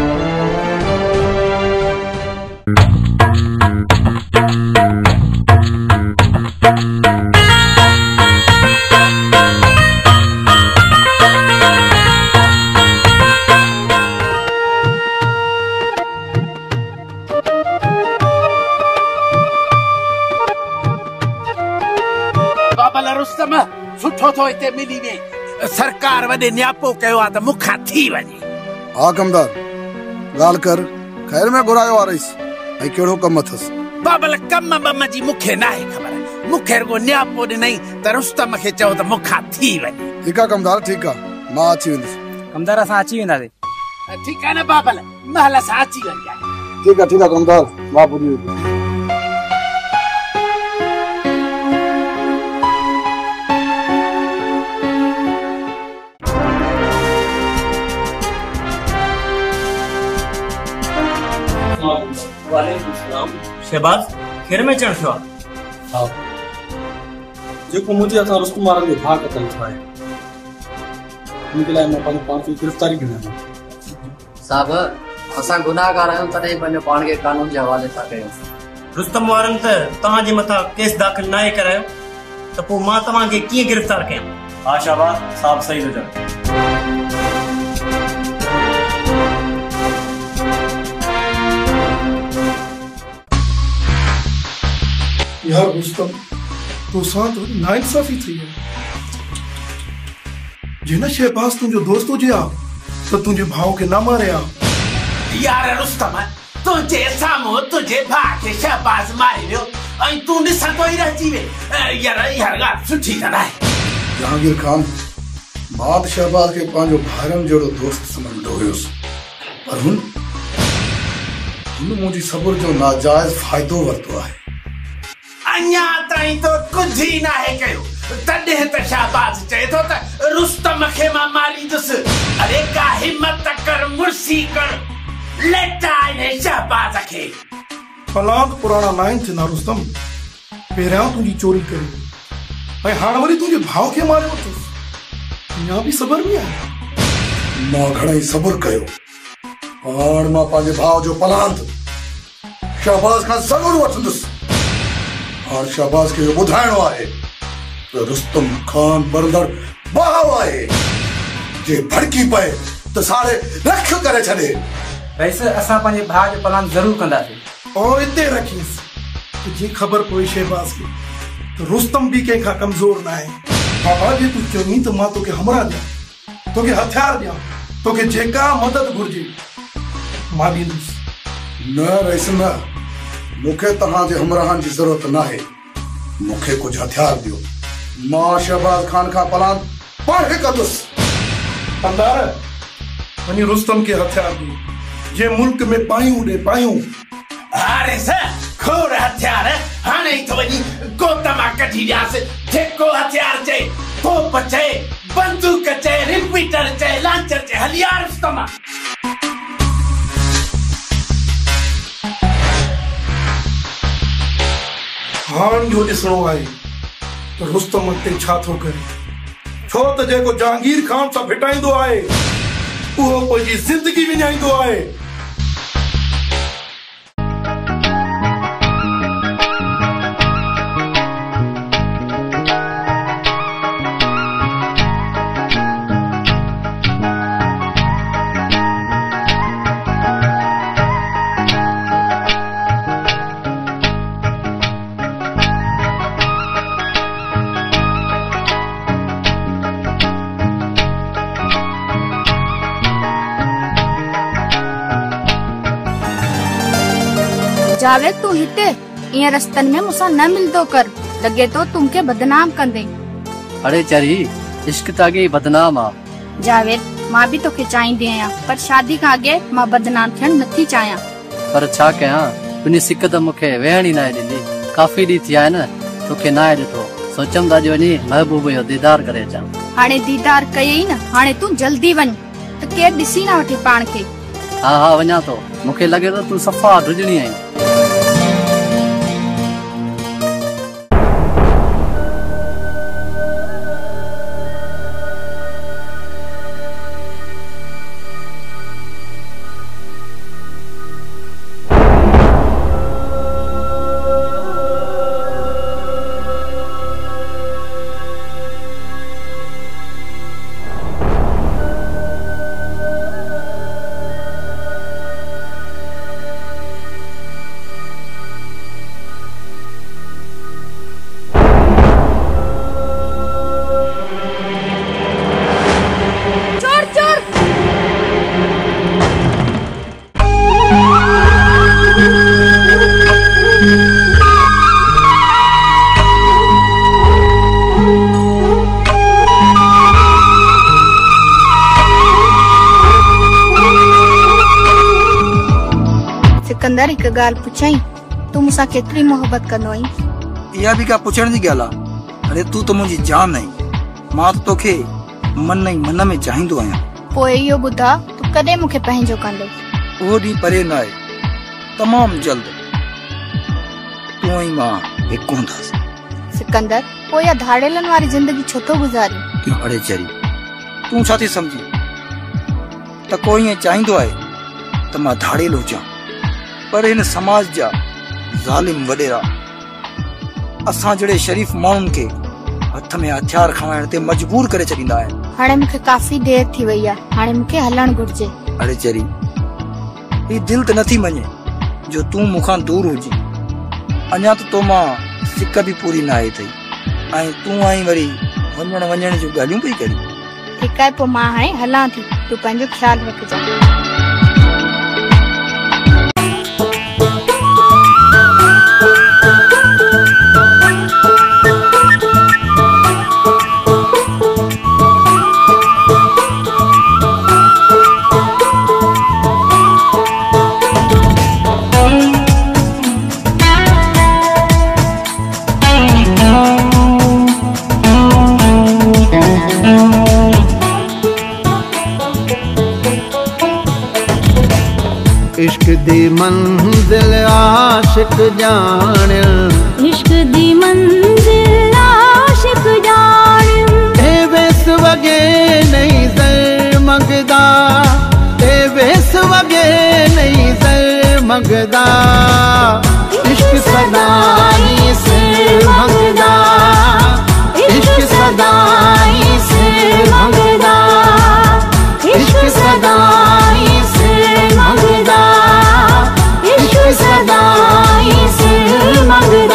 रुस्तम सुठो थो हिते मिली वञे, सरकार वॾे न्यापो कयो आहे त मूंखां थी वञे। हा कमदार, ॻाल्हि कर, ख़ैर में घुरायो आ रईस ऐं कहिड़ो कमु अथसि? बाबल कम बम जी मूंखे नाहे ख़बर, मूंखे रुगो न्यापो ॾिनई त रुस्तम खे चओ त मूंखां थी वञे। ठीकु आहे कमदार, ठीकु आहे, मां अची वेंदुसि। कमदार असां अची वेंदासीं। ठीकु आहे न बाबल, महल सां अची वञ। ठीकु आहे ठीकु आहे कमदार, मां पुॼी वेंदुसि। शहबाज खेर में चढ़ थियो। हाँ, जेको मुझे असां रुस्तम वारनि जो भाउ कतल थियो आहे, उनके लाइ मां पंहिंजो पाण खे गिरफ़्तारी ॾिना। साहब असां गुनाहगार आहियूं, तॾहिं पंहिंजो पाण खे कानून जे हवाले था कयूं। रुस्तम वारनि त तव्हांजे मथां केस दाख़िल नाहे करायो, त पोइ मां तव्हांखे कीअं गिरफ़्तार कयां? हा शाबाश, साहब सही थो चओ। यार रुस्तम, तो साथ नाइंसाफी थी है। जिन शहबाज तुझो दोस्त हुजे आ तो तुझे भाव के ना मारे आ। यार रुस्तम, तुझे सामो तुझे भाउ खे शहबाज मारे वियो ऐं तूं ॾिसंदो ई रहिजी वे। यार इहा ॻाल्हि सुठी न आहे। जहांगीर खान, मां शहबाज खे पंहिंजो भाइरनि जहिड़ो दोस्त सम्झंदो हुयुसि, पर हुन हुन मुंहिंजी सब्र जो नाजाइज़ फ़ाइदो वरितो आहे। अञा ताईं तो कुझु ई नाहे कयो, तॾहिं त शहबाज चए थो त रुस्तम खे मां मारींदुसि। अरे का हिम्मत कर, मुर्सी कर, लेटा इन्हे शहबाज खे। फलांत पुराना लाइन थी ना रुस्तम, पहिरियां तुंहिंजी चोरी करी ऐं हाणे वरी तुंहिंजे भाउ खे मारियो अथसि, अञा बि सब्र में आहे। मां घणेई सब्र कयो, हाणे मां पंहिंजे भाउ जो पलांत शहबाज खां ज़रूरु वठंदुसि। और शहबाज खे ॿुधाइणो आहे त रुस्तम खान बरदड़ बाव आहे, जे भड़की पए त सारे रख करे छॾे। रईस, असां पंहिंजे भाउ जो प्लान ज़रूर कंदासीं। और हिते रखीस त जे ख़बर पई शहबाज खे त रुस्तम भी कंहिंखां कमज़ोर न आहे। बाबा जे तूं चवहीं त मां तोखे हमरा ॾियां, तोखे हथियार ॾियां, तोखे जेका मदद घुर्जे मां ॾींदुसि। न रईस न, मूंखे तव्हांजे हमराहनि जी ज़रूरत नाहे, मूंखे कुझु हथियार ॾियो, मां शहबाज खान खां प्लान पाणे कंदुसि। कंदार वञी रुस्तम खे हथियार ॾियो, जे मुल्क में पायूं ॾे पायूं। अरे सर खोड़ हथियार हाणे ई थो वञी गोतमा कढी ॾियासि, जेको हथियार चए, तोप चए, बंदूक चए, रिपीटर चए, लांचर चए, हली आ रुस्तम। हाण जो ॾिसणो आहे त रुस्तम अॻिते छा थो करे, छो त जेको जहांगीर खान सां फिटाईंदो आहे उहो पंहिंजी ज़िंदगी विञाईंदो आहे। जावेद, तू हिते ईअं रस्तन में मूंसां न मिलंदो कर, लॻे तो तुमखे बदनाम कंदे। अरे चरी, इश्क त अॻे बदनाम आ। जावेद, मां भी तोखे चाहींदी आहियां, पर शादी खां अॻे मां बदनाम थियण नथी चाहियां। पर छा कयां तुंहिंजी सिक त मूंखे वेहण ई नाहे ॾिनी। काफ़ी ॾींहं थी आहे न तोखे नाहे ॾिठो, सोचम था अॼु वञी महबूब जो दीदार करे अचां। हाणे दीदार कयई न, हाणे तूं जल्दी वञ त केर ॾिसी न वठे पाण खे। हा हा वञा थो, मूंखे लॻे थो तूं सफ़ा ढुजणी आहीं। सिकंदर हिक गाल पुछाई, तू मुसा केतरी मोहब्बत कंदो आहीं? इहा भी का पुछण जी ॻाल्हि आहे? अरे तू तो मुंहिंजी जान आहीं, मां तो तोखे मन ई मन में चाहींदो आहियां। पोइ इहो ॿुधा तू कॾहिं मूंखे पंहिंजो कंदो? उहो ॾींहुं परे न आहे, तमामु जल्द तूं ऐं मां हिकु हूंदासीं। सिकंदर पोइ इहा धाड़ेलनि वारी ज़िंदगी छो थो गुज़ारी? अड़े चरी, तूं छा थी सम्झी त कोई ईअं चाहींदो आहे त मां धाड़ेल हुजां, पर हिन समाज जा ज़ालिम वॾेरा असां जहिड़े शरीफ़ माण्हुनि खे हथ में हथियार खणाइण ते मजबूर करे छॾींदा आहिनि। हाणे मूंखे काफ़ी देर थी वई आहे, हाणे मूंखे हलणु घुर्जे। अड़े चरी, ही दिल त नथी मञे जो तूं मूंखां दूर हुजी। अञा त तो मां सिक बि पूरी न आहे अथई ऐं तूं आई वरी वञण वञण जूं ॻाल्हियूं पई करी। ठीकु आहे, पोइ मां हाणे हलां थी, तूं पंहिंजो ख़्यालु रखिजां। इश्क दी मंजिल आशिक जान, इश्क दी मंजिल आशिक जान। ए वेस वगे नहीं सर मंगदा, ए वेस वगे नहीं सर मंगदा। इश्क सदाई सिर मंगदा, इश्क सदाई सिर मंगदा, इश्क सदाई सिर मंगदा, इश्क सदाई सिर मंगदा।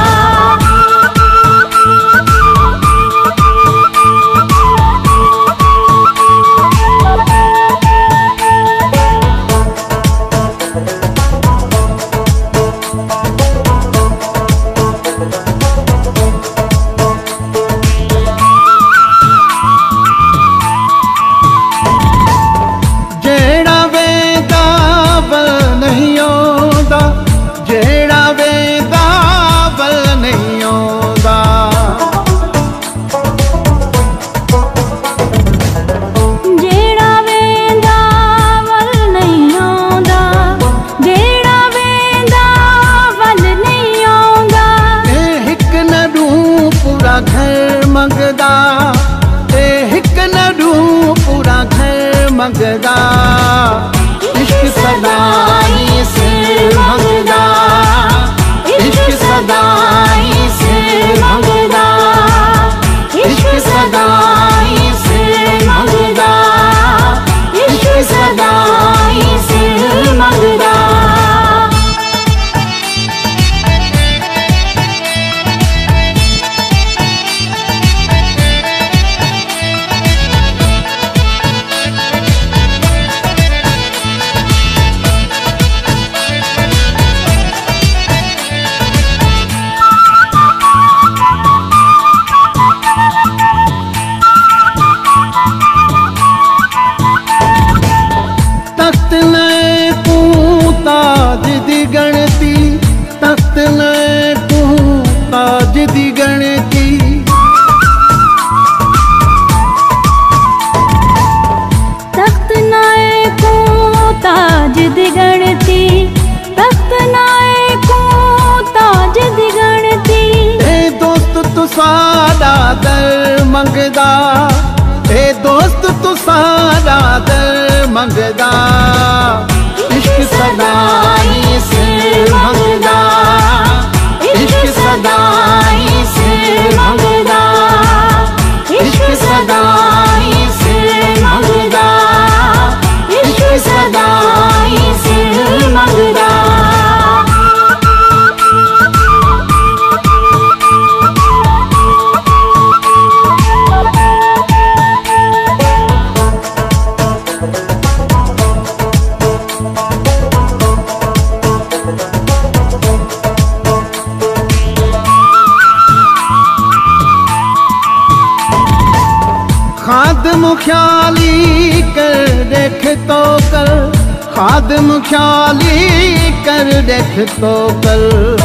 मंगदा ए हिक नडू पूरा घर मंगदा। इश्क सदाई सिर मंगदा, इश्क सदाई सिर मंगदा, इश्क सदाई सिर मंगदा, इश्क सदाई सिर मंगदा। खादिम ख्याली कर देख तो कर, खादिम ख्याली कर देख तो कर।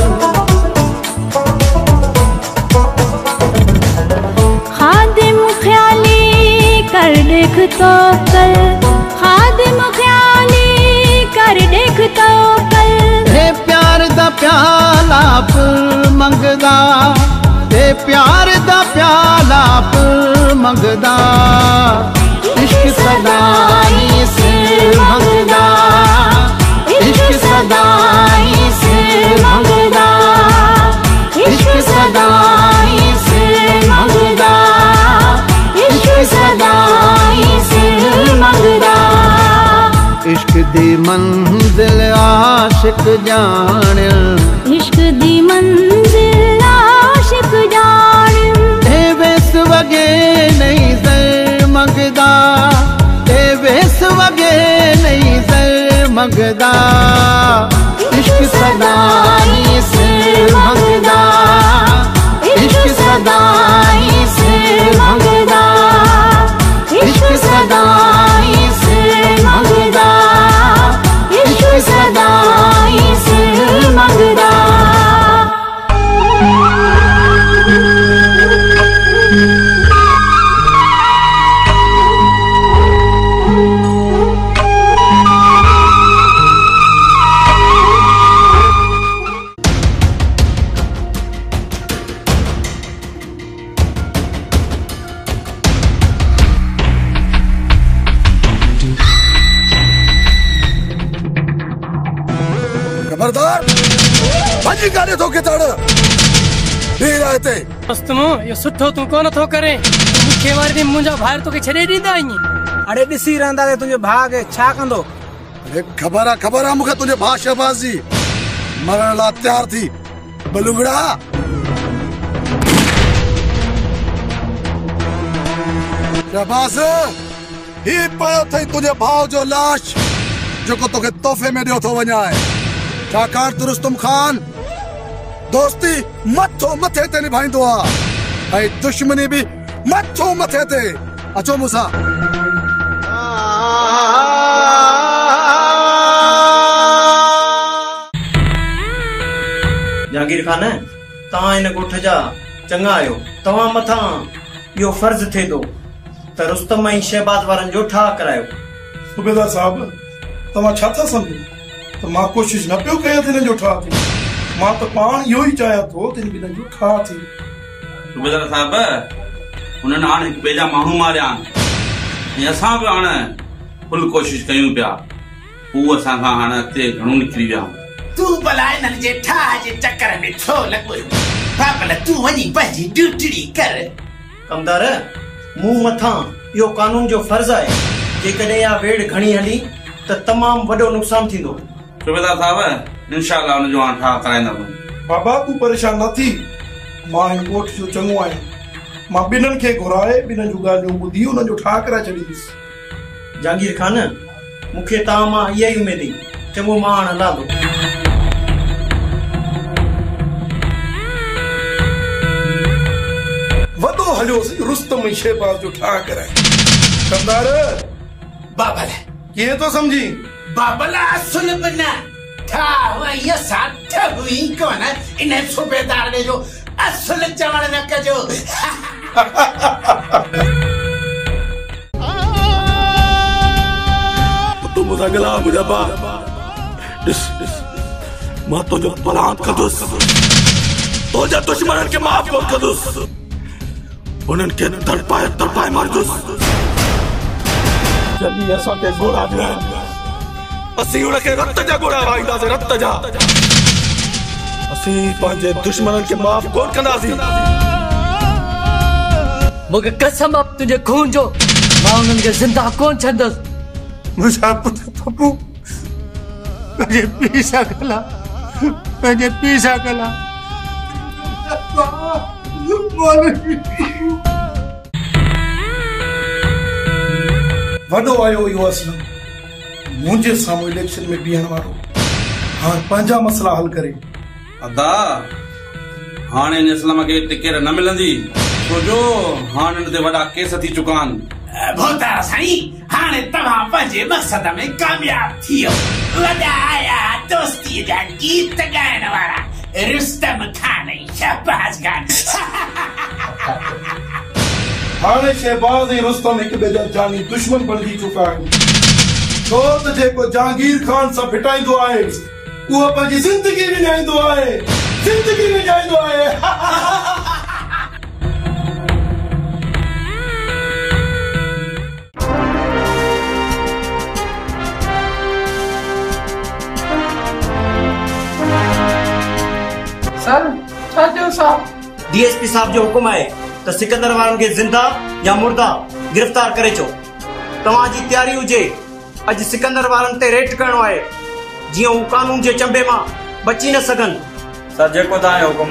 खादिम ख्याली कर देख तो कर, खादिम ख्याली कर देख तो कर। हे प्यार दा प्याला पुर मंगदा, हे प्यार दा प्याला पुर मंगदा। इश्क सदाई सिर मंगदा, इश्क सदाई सिर मंगदा, इश्क सदाई सिर मंगदा, इश्क सदाई सिर मंगदा। इश्क दी मंजिल आशिक जाने, इश्क दी मंजिल आशिक जाने। ए वेस वगे नहीं जर मंगदा, ए वेस वगे नहीं जर मंगदा। इश्क सदाई सिर मंगदा, इश्क सदाई सिर मंगदा, इश्क सदाई सिर मंगदा, इश्क सदाई सिर मंगदा। खबरदार भाजी गाड़ी थो के तड़ देर आए थे। अस्तमो ये सुठो तू कोन थो करे, मुखे वारी मुंजा भाई तो के छड़े दींदा आहीं। अरे दिसी रहंदा रे तुझे भाग छा कंदो। अरे खबर आ खबर आ मुखे तुझे भाग शहबाजी मरण ला तैयार थी बलुगड़ा। शहबाज ही पयो थई तुझे भाव जो लाश जो को तोखे तोहफे में दियो थो वञा है। छाकाण त रुस्तम खान दोस्ती मथो मथे ते निभाईंदो आ ऐं दुश्मनी भी मथो मथे ते। अचो मूंसां। जहांगीर खान तव्हां इन ॻोठ जा चङा आहियो, तव्हां मथां इहो फर्ज़ थिए थो त रुस्तम ऐं शहबाज वारनि जो ठाह करायो। सूबेदार साहब तव्हां छा था सम्झो त मां कोशिश न पियो कयां त हिन जो ठाह थिए, मां त पाण इहो ई चाहियां थो त हिन जो ठाह थिए। सूबेदार साहब हुननि हाणे हिकु ॿिए जा माण्हू मारिया आहिनि ऐं असां बि हाणे फुल कोशिश कयूं पिया, हू असां खां हाणे अॻिते घणो निकिरी विया। तू भला इन्हनि जे ठाह जे चकर में छो लॻो? भला तू वञी पंहिंजी ड्यूटी कर। कमदार मूं मथां इहो कानून जो फर्ज़ आहे, जेकॾहिं इहा वेड़ घणी हली त तमामु वॾो नुक़सान थींदो। सूबेदार साहब इंशाअल्लाह हुनजो हाणे ठाह कराईंदासीं। बाबा तू परेशान न थी, मां हिन ॻोठ जो चङो आहियां, मां ॿिन्हिनि खे घुराए ॿिन्हिनि जूं ॻाल्हियूं ॿुधी हुननि जो ठाह कराए छॾींदुसि। जहांगीर खान मूंखे तव्हां मां इहा ई उमेद हुई, चङो मां हाणे हलां थो। वॾो हलियोसि रुस्तम ऐं शहबाज जो ठाह कराए। कंदार बाबल कीअं तो समझी? बाबला सुन बना था वही साथ हुई कोन इन सूबेदार ने जो असल चवण न कजो। तू मुझा गला मुझा बा दिस दिस मां तो जो पलांत कदुस तो जा दुश्मनन के माफ कर कदुस उनन के तड़पाए तड़पाए मार दुस जल्दी ऐसा के गोड़ा दिया असी उन के रक्त जा गोड़ा वाइंदा से रक्त जा असी पांजे दुश्मनन के माफ कोन कंदासी। मुझे कसम अब तुझे खून जो मां उनन के जिंदा कोन छंदस। मुझा पुत्र पप्पू मुझे पीसा कला मुझे पीसा कला वडो आयो यो असलम मुझे सामू इलेक्शन में बीहण वारो हाँ पंजा मसला हल करे। अदा हाणे इन असलम के टिकट न मिलंदी छो जो हाणे इन ते वडा केस थी चुका आहिनि भोतारा साईं हाणे तव्हां पंहिंजे मक़सद में कामयाब थियो। वॾा आया दोस्तीअ जा गीत ॻाइण वारा रुस्तम खान ऐं शहबाज खान। हाणे शहबाज ऐं रुस्तम हिक ॿिए जा जानी दुश्मन बणिजी चुका आहिनि। छो त जेको जहांगीर खान सां फिटाईंदो आहे उहो पंहिंजी ज़िंदगी विञाईंदो आहे, ज़िंदगी विञाईंदो आहे। सर छा थियो साहब? डीएसपी साहब जो हुकुम आहे त सिकंदर वारनि खे ज़िंदा या मुर्दा गिरफ़्तार करे चो। तव्हांजी तयारी हुजे, अॼु सिकंदर वारनि ते रेड करणो आहे जीअं हू कानून जे चंबे मां बची न सघनि। सर जेको तव्हांजो हुकुम।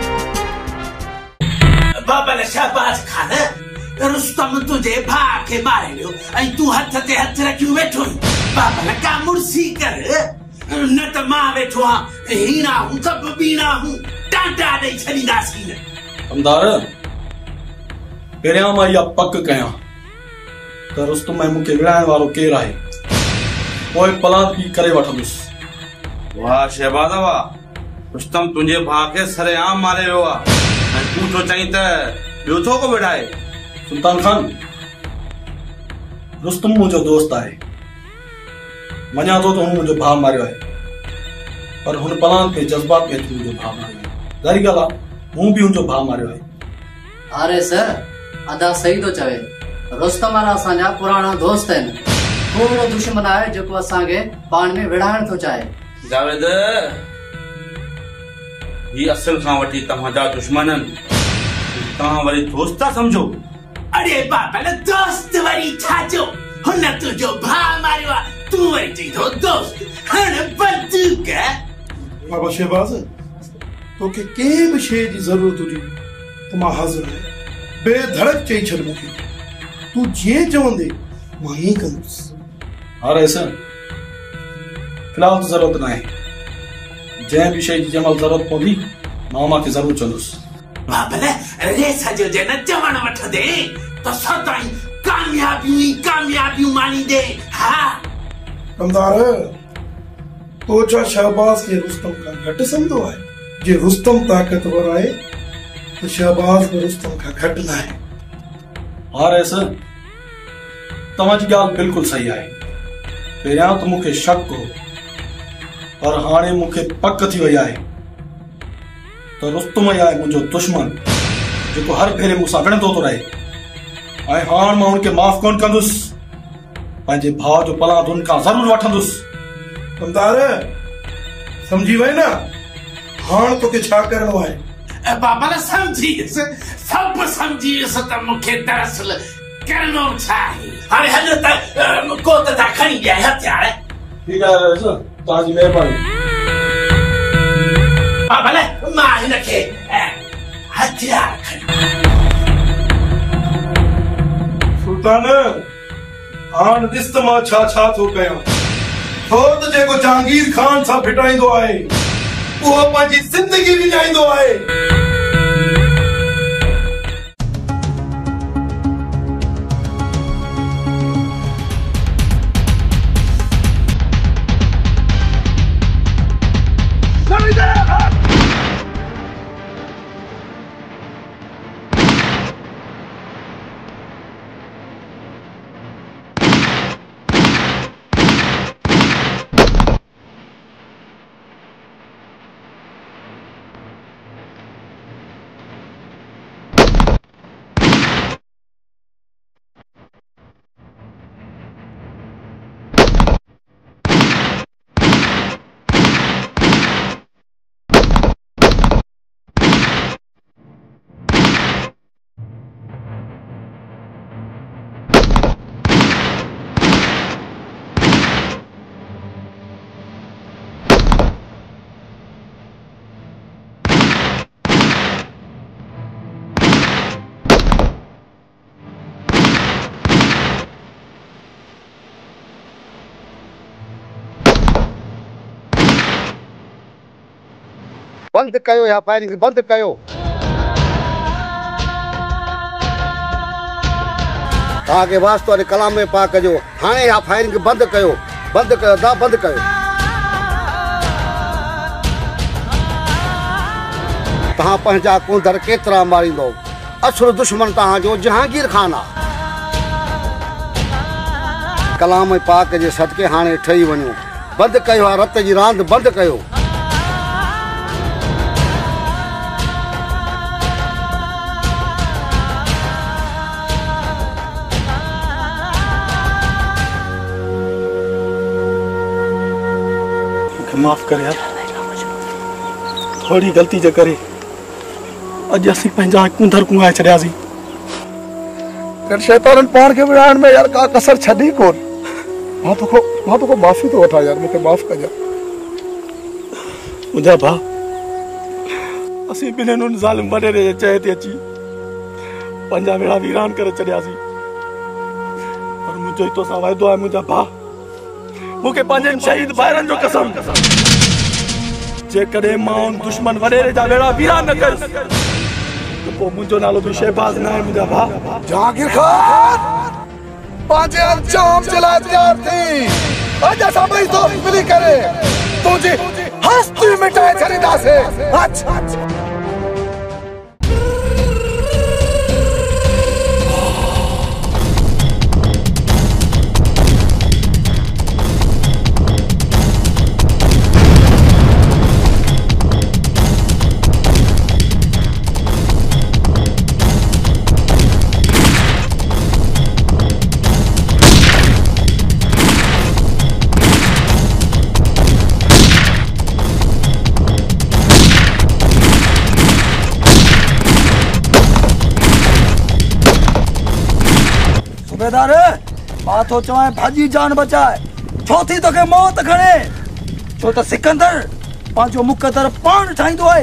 बाबल शहबाज खान, रुस्तम तुंहिंजे भाउ खे मारे वियो ऐं तूं हथ ते हथ रखियो वेठो। बाबल का मुर्सी कर, न त मां वेठो आहियां, हीना हूं सभु बीणा हूं, टांटा ॾेई छॾींदासीं न। कमदार, पहिरियां मां इहा पक कयां त रुस्तम ऐं मूंखे विड़ाइण वारो केरु आहे, पोइ पलांत बि करे वठंदुसि। वाह शहबाज वाह, रुस्तम तुंहिंजे भाउ खे सरेआम मारे वियो आहे ऐं तूं थो चईं त ॿियो थो को विड़ाए। सुल्तान खान, रुस्तम मुंहिंजो दोस्त आहे, मञा थो त हुन मुंहिंजो भाउ मारियो आहे, पर हुन पलांत में जज़्बात में मुंहिंजो भाउ मारियो आहे। ज़ाहिरी ॻाल्हि आहे, मूं बि हुनजो भाउ मारियो आहे। अरे सर, अदा सही तो चवे, रुस्तम वारा असांजा पुराणा दोस्त आहिनि। थोरो दुश्मन आहे जेको असांखे पाण में विड़ाइण थो चाहे। जावेद, ही असल खां वठी तव्हांजा दुश्मन आहिनि, तव्हां वरी दोस्त था समझो। अरे बाबा, दोस्त वरी छाजो, हुन तुंहिंजो भाउ मारियो आहे, तूं वरी चई थो दोस्त। हाणे बंदूक। बाबा शहबाज, तोखे कंहिं बि शइ जी ज़रूरत हुजे त मां हाज़िर आहियां। बेधड़क चई छॾ मूंखे, तूं जीअं चवंदे मां हीअं कंदुसि। अरे सर, फिलहाल त ज़रूरत न आहे, जंहिं बि शइ जी जंहिं महिल ज़रूरत पवंदी मां मां खे ज़रूरु चवंदुसि। बाबा, रेस जो जे न चवण वठंदे त सदाईं कामयाबियूं ई कामयाबियूं माणींदे। हा कमदार, तो छा शहबाज खे रुस्तम खां घटि सम्झंदो आहे? जे रुस्तम ताक़तवर आहे त शहबाज बि रुस्तम खां घटि न आहे। अरे सर, तव्हांजी ॻाल्हि बिल्कुलु सही आहे। पहिरियां त मूंखे शक हो, पर हाणे मूंखे पक थी वई आहे त रुस्तम ई आहे मुंहिंजो दुश्मन, जेको हर भेरे मूंसां विढ़ंदो थो रहे, ऐं हाणे मां हुनखे माफ़ कोन कंदुसि। पंहिंजे भाउ जो पलांत हुन खां ज़रूरु वठंदुसि। कमदार, समझी वई न हाणे तोखे छा करणो आहे? बाबा समझी वियुसि, सभु समझी वियुसि त मूंखे दरअसल करणो छा आहे। हाणे हल त कोत था खणी ॾियां हथियार। ठीकु आहे सर, तव्हांजी महिरबानी। बाबा, मां हिनखे हथियार खणी। सुल्तान, हाणे ॾिस त मां छा छा थो कयां। छो त जेको जहांगीर खान सां फिटाईंदो आहे उहो पंहिंजी ज़िंदगी विञाईंदो आहे। बंद कयो या फायरिंग बंद कयो। तव्हांखे वास्तो आहे कलाम पाक जो हाणे इहा फायरिंग बंदि कयो बंदि कयो दा बंदि कयो। तव्हां पंहिंजा कुंदर केतिरा मारींदो असुल दुश्मन तव्हांजो जहांगीर ख़ान आहे। कलाम पाक जे सदके हाणे ठही वञो बंदि कयो आहे रत जी रांदि बंदि कयो। माफ़ कर यार थोड़ी गलती जे करे अज असीं पंहिंजा कुंदर कुंगाए छॾियासीं। फिर शैतान पाण खे विढ़ाइण में यार का कसर छॾी कोन। मां तोखो मां तोखो माफ़ी थो वठां यार मूंखे माफ़ कजां। मुंहिंजा भाउ असीं ॿिन्हिनि उन ज़ालिम वॾेरे जे चए ते अची पंहिंजा वेड़ा वीरान करे छॾियासीं। पर मुंहिंजो ई तोसां वाइदो आहे मुंहिंजा भाउ मूंखे पंहिंजनि शहीद भाइरनि जो कसम जेकॾहिं मां उन दुश्मन वॾेरे जा वेड़ा वीरान न कयुसि त पोइ मुंहिंजो नालो बि शहबाज़ न आहे। मुंहिंजा भाउ जहांगीर ख़ान पंहिंजे अंजाम जे लाइ तयार थी। अॼु असां ॿई दोस्त मिली करे तुंहिंजी हस्ती मिटाए छॾींदासीं। सूबेदार मां थो चवां भाॼी जान बचाए छो थी तोखे मौत खणे छो त सिकंदर पंहिंजो मुक़दर पाण ठाहींदो आहे।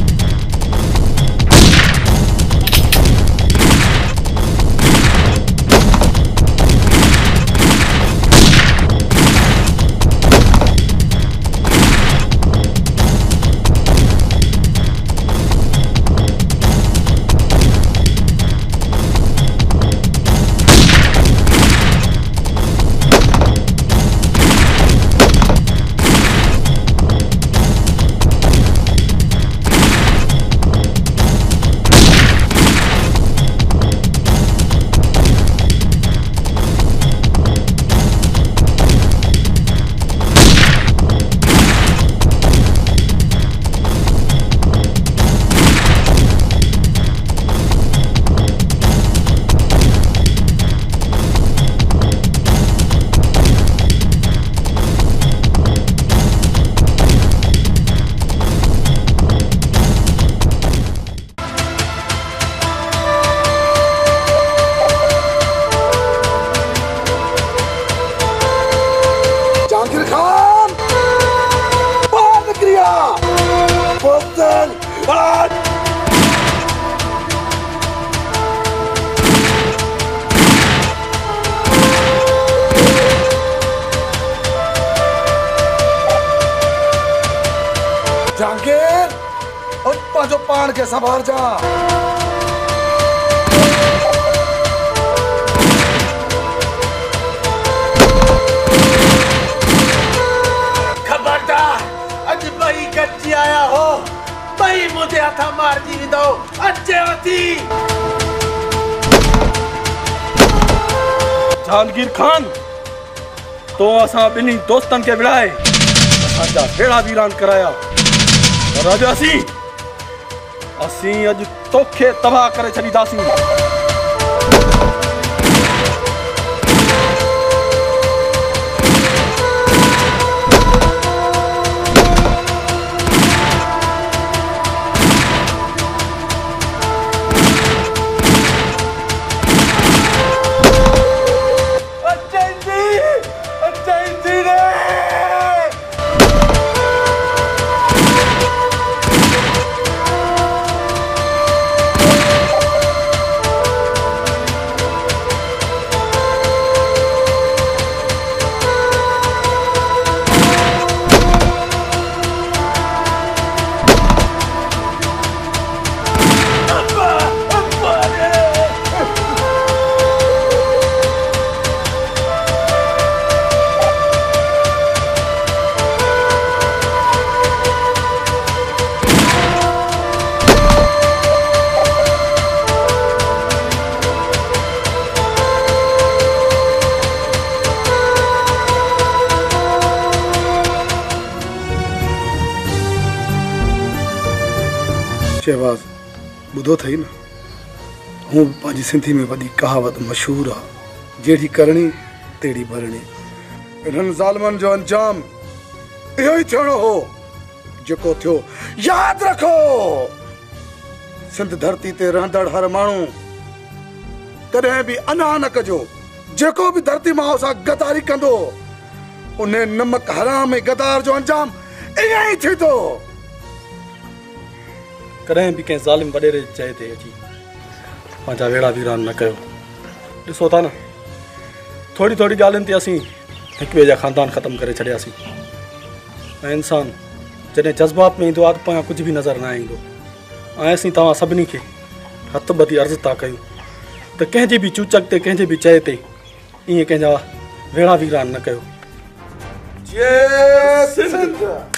जहांगीर और पंहिंजो पाण खे संभाल जा। खबरदार अज बई गॾिजी आया हो बई मुंहिंजे हथ मारिजी वेंदो अचेव थी। जहांगीर खान तो असां ॿिन्ही दोस्तनि खे विढ़ाए असांजा वेड़ा वीरान कराया पर अॼु असीं असीं अॼु तोखे तबाह करे छॾींदासीं। शहबाज़ ॿुधो अथई न, हूं पंहिंजी सिंधी में वॾी कहावत मशहूर आहे, जहिड़ी करणी तहिड़ी भरणी। इन्हनि ज़ालमनि जो अंजाम इहो ई थियणो हो जेको थियो। यादि रखो, सिंध धरती ते रहंदड़ हर माण्हू कॾहिं बि अना न कजो। जेको बि धरती माउ सां गदारी कंदो उन नमक हराम ऐं गदार जो अंजाम ईअं ई थींदो। कॾहिं बि कंहिं ज़ालिम वॾेरे चए ते अची पंहिंजा वेड़ा वीरान न कयो। ॾिसो था न, थोरी थोरी ॻाल्हियुनि ते असीं हिक ॿिए जा ख़ानदान ख़तमु करे छॾियासीं। ऐं इंसानु जॾहिं जज़्बात में ईंदो आहे त पोयां कुझु बि नज़र न ईंदो। ऐं असीं तव्हां सभिनी खे हथ ॿधी अर्ज़ु था कयूं त कंहिंजे बि चूचक ते, कंहिंजे बि चए ते ईअं कंहिंजा वेड़ा वीरान न कयो। जय सिंध।